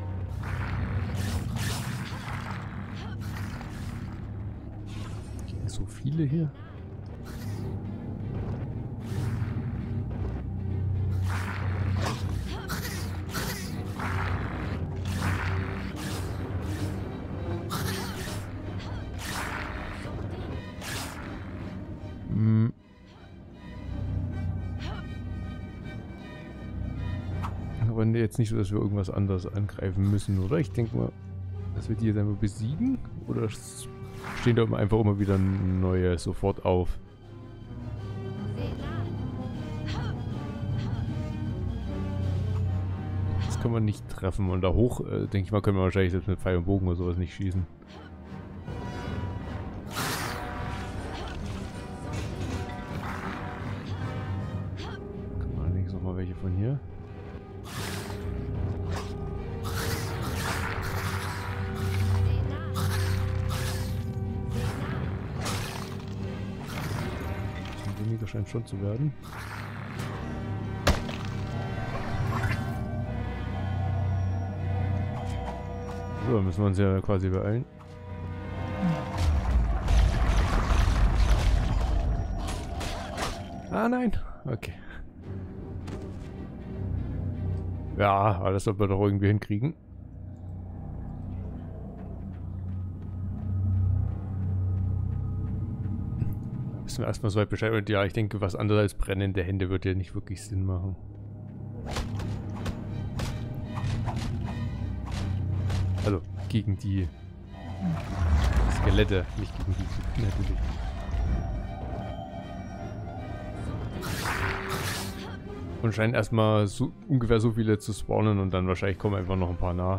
So viele hier. Aber jetzt nicht so, dass wir irgendwas anderes angreifen müssen, oder? Ich denke mal, dass wir die jetzt einfach besiegen? Oder stehen da einfach immer wieder neue sofort auf? Das kann man nicht treffen. Und da hoch, denke ich mal, können wir wahrscheinlich selbst mit Pfeil und Bogen oder sowas nicht schießen. Kann man allerdings nochmal welche von hier. Weniger scheint schon zu werden. So, müssen wir uns ja quasi beeilen. Ah, nein. Okay. Ja, alles sollten wir doch irgendwie hinkriegen. Wissen wir erstmal so weit Bescheid. Und ja, ich denke, was anderes als brennende Hände wird ja nicht wirklich Sinn machen. Also, gegen die Skelette, nicht gegen die Typen natürlich. Und scheinen erstmal so, ungefähr so viele zu spawnen und dann wahrscheinlich kommen einfach noch ein paar nach.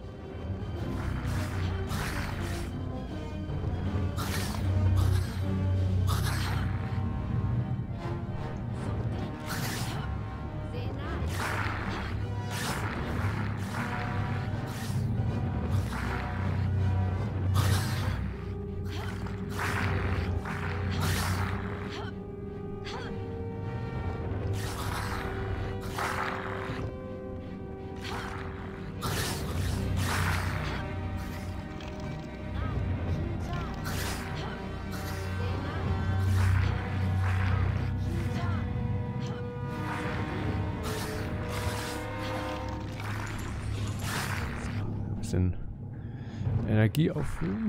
Bisschen Energie auffüllen.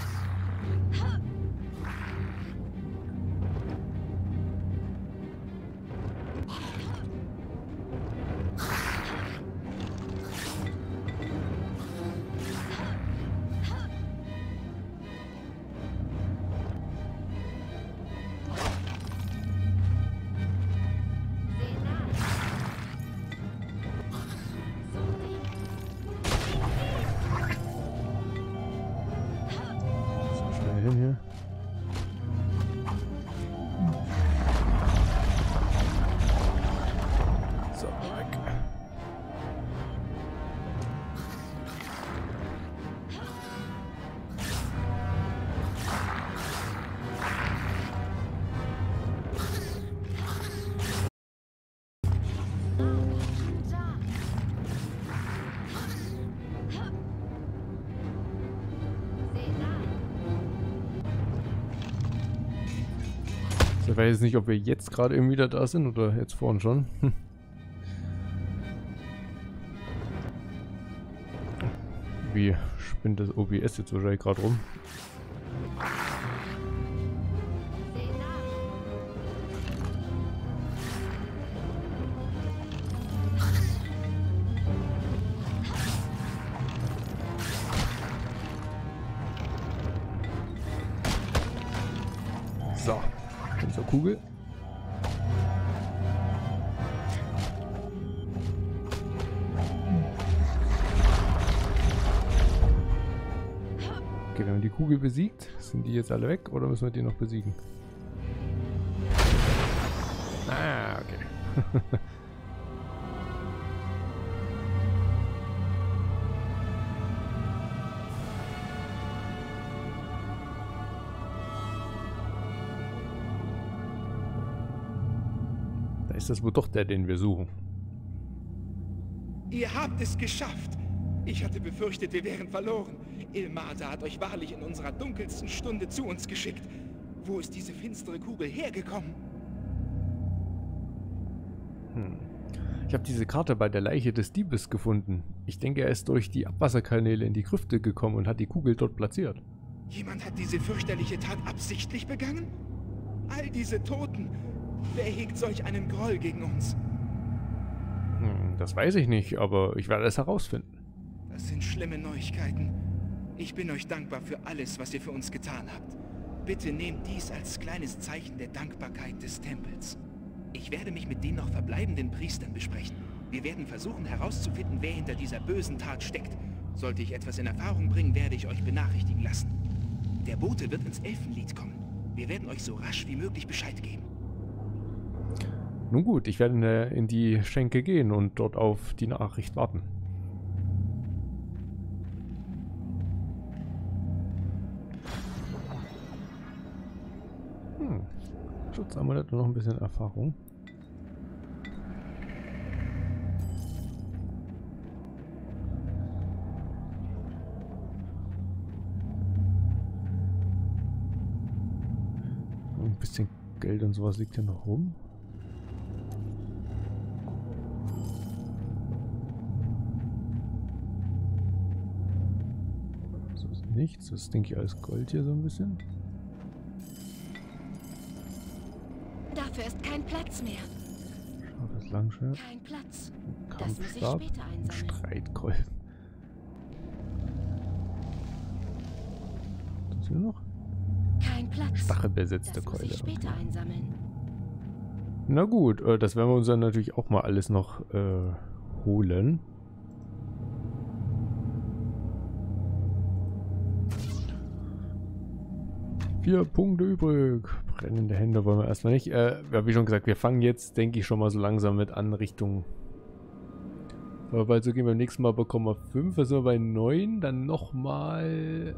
Hin hier. So, weg. Ich weiß jetzt nicht, ob wir jetzt gerade irgendwie wieder da sind oder jetzt vorhin schon. Wie spinnt das OBS jetzt wahrscheinlich gerade rum? So. Zur Kugel. Okay, wir haben die Kugel besiegt. Sind die jetzt alle weg oder müssen wir die noch besiegen? Ah, okay. Ist das wohl doch der, den wir suchen? Ihr habt es geschafft. Ich hatte befürchtet, wir wären verloren. Ilmater hat euch wahrlich in unserer dunkelsten Stunde zu uns geschickt. Wo ist diese finstere Kugel hergekommen? Ich habe diese Karte bei der Leiche des Diebes gefunden. Ich denke, er ist durch die Abwasserkanäle in die Grüfte gekommen und hat die Kugel dort platziert. Jemand hat diese fürchterliche Tat absichtlich begangen? All diese Toten. Wer hegt solch einen Groll gegen uns? Das weiß ich nicht, aber ich werde es herausfinden. Das sind schlimme Neuigkeiten. Ich bin euch dankbar für alles, was ihr für uns getan habt. Bitte nehmt dies als kleines Zeichen der Dankbarkeit des Tempels. Ich werde mich mit den noch verbleibenden Priestern besprechen. Wir werden versuchen herauszufinden, wer hinter dieser bösen Tat steckt. Sollte ich etwas in Erfahrung bringen, werde ich euch benachrichtigen lassen. Der Bote wird ins Elfenlied kommen. Wir werden euch so rasch wie möglich Bescheid geben. Nun gut, ich werde in die Schenke gehen und dort auf die Nachricht warten. Schutzamulett und noch ein bisschen Erfahrung. Ein bisschen Geld und sowas liegt hier noch rum. So ist nichts. Das denke ich alles Gold hier so ein bisschen. Dafür ist kein Platz mehr. Scharfes Langschwert. Kein Platz. Das muss ich Kampfstab. später einsammeln. Streitkolben. Das hier noch? Kein Platz. Stachelbesetzte Das muss Keule. ich später Okay. einsammeln. Na gut, das werden wir uns dann natürlich auch mal alles noch holen. Vier Punkte übrig. Brennende Hände wollen wir erstmal nicht. Wie schon gesagt, wir fangen jetzt, denke ich, schon mal so langsam mit an Richtung. Aber bald so gehen wir beim nächsten Mal bekommen wir 5, da sind wir bei 9, dann nochmal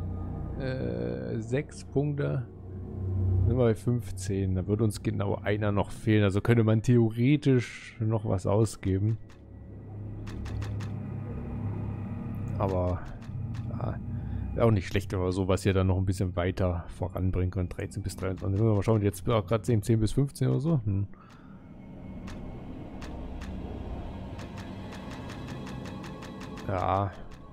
6 Punkte. Dann sind wir bei 15. Da wird uns genau einer noch fehlen. Also könnte man theoretisch noch was ausgeben. Aber ja, auch nicht schlecht, wenn wir sowas hier dann noch ein bisschen weiter voranbringen können. 13 bis 23. Mal schauen, jetzt auch gerade 10 bis 15 oder so. Ja.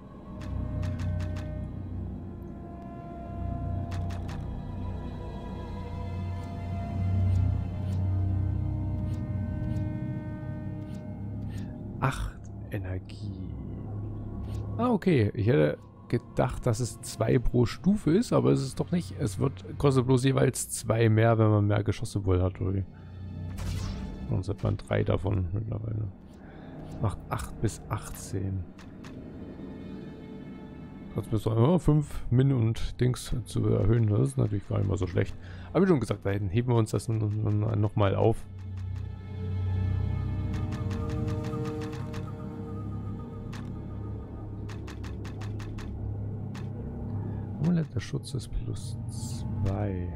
Energie. Ah, okay. Ich hätte gedacht, dass es 2 pro Stufe ist, aber es ist doch nicht. Es kostet bloß jeweils 2 mehr, wenn man mehr Geschosse wohl hat. Oder? Sonst hat man 3 davon mittlerweile. Macht 8 bis 18. Trotzdem ist es 5 Min und Dings zu erhöhen. Das ist natürlich gar nicht mal so schlecht. Aber wie schon gesagt, da hinten heben wir uns das nochmal auf. Der Schutz ist plus 2.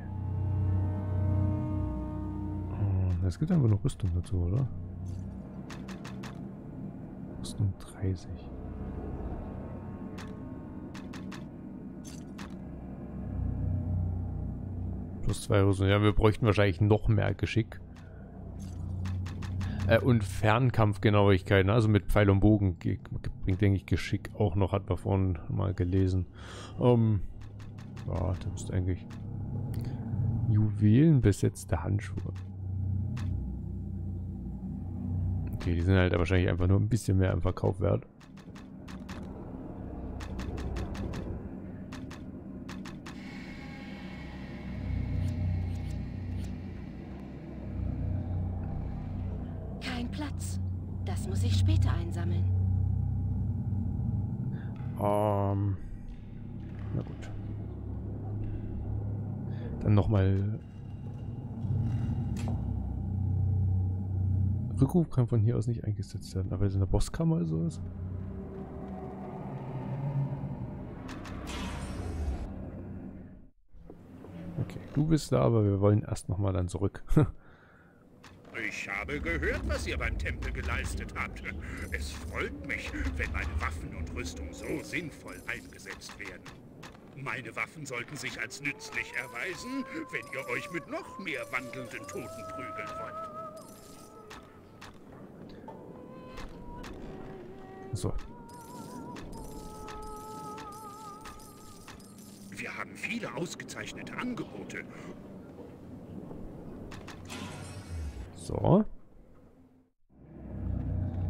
Es gibt einfach noch Rüstung dazu, oder? Rüstung 30. Plus 2 Rüstung. Ja, wir bräuchten wahrscheinlich noch mehr Geschick. Und Fernkampfgenauigkeit, ne? Also mit Pfeil und Bogen bringt, denke ich, Geschick auch noch, hat man vorhin mal gelesen. Ja, das ist eigentlich Juwelenbesetzte Handschuhe. Okay, die sind halt wahrscheinlich einfach nur ein bisschen mehr im Verkauf wert. Kein Platz. Das muss ich später einsammeln. Na gut. Dann nochmal. Rückruf kann von hier aus nicht eingesetzt werden, aber ist in der Bosskammer oder sowas? Okay, du bist da, aber wir wollen erst nochmal dann zurück. Ich habe gehört, was ihr beim Tempel geleistet habt. Es freut mich, wenn meine Waffen und Rüstung so sinnvoll eingesetzt werden. Meine Waffen sollten sich als nützlich erweisen, wenn ihr euch mit noch mehr wandelnden Toten prügeln wollt. So. Wir haben viele ausgezeichnete Angebote. So.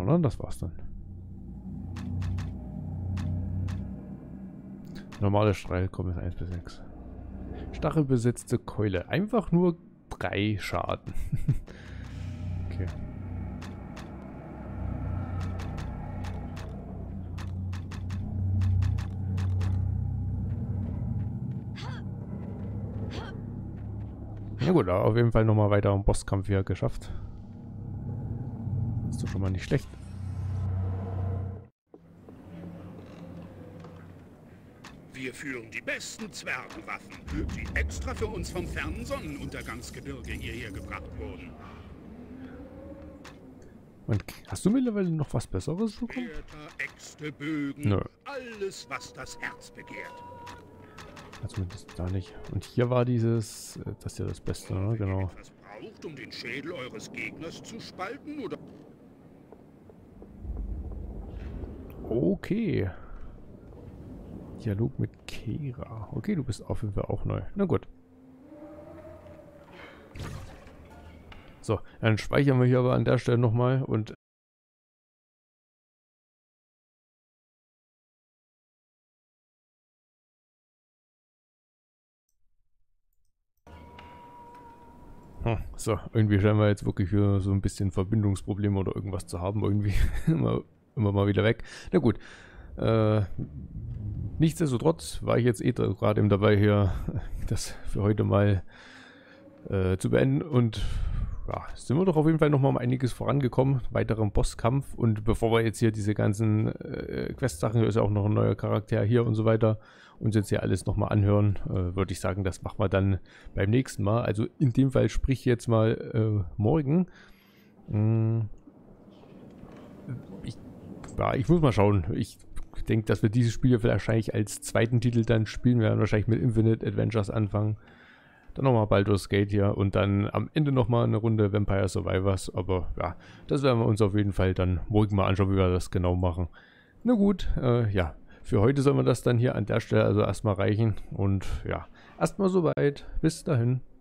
Genau, ne? Das war's dann. Normale Strahlkommen ist 1 bis 6. Stachelbesetzte Keule. Einfach nur 3 Schaden. Okay. Na gut, aber auf jeden Fall nochmal weiter am Bosskampf hier geschafft. Ist doch schon mal nicht schlecht. Wir führen die besten Zwergenwaffen, die extra für uns vom fernen Sonnenuntergangsgebirge hierher gebracht wurden. Und hast du mittlerweile noch was Besseres bekommen? Schwerter, Äxte, Bögen, Nö. alles, was das Herz begehrt. Zumindest da nicht. Und hier war dieses, das ist ja das Beste, ne? Genau. Wenn ihr etwas braucht, um den Schädel eures Gegners zu spalten, oder... Okay. Dialog mit Kera. Okay, du bist auf jeden Fall auch neu. Na gut. So, dann speichern wir hier aber an der Stelle nochmal und so, irgendwie scheinen wir jetzt wirklich hier so ein bisschen Verbindungsprobleme oder irgendwas zu haben. Irgendwie immer mal wieder weg. Na gut. Nichtsdestotrotz war ich jetzt gerade eben dabei, hier das für heute mal zu beenden. Und ja, sind wir doch auf jeden Fall nochmal um einiges vorangekommen. Weiteren Bosskampf. Und bevor wir jetzt hier diese ganzen Quest-Sachen, hier ist ja auch noch ein neuer Charakter hier und so weiter, uns jetzt hier alles nochmal anhören, würde ich sagen, das machen wir dann beim nächsten Mal. Also in dem Fall sprich jetzt mal morgen. Ich muss mal schauen. Ich denke, dass wir dieses Spiel wahrscheinlich als zweiten Titel dann spielen. Wir werden wahrscheinlich mit Infinite Adventures anfangen. Dann nochmal Baldur's Gate hier und dann am Ende nochmal eine Runde Vampire Survivors. Aber ja, das werden wir uns auf jeden Fall dann morgen mal anschauen, wie wir das genau machen. Na gut, ja, für heute sollen wir das dann hier an der Stelle also erstmal reichen. Und ja, erstmal soweit. Bis dahin.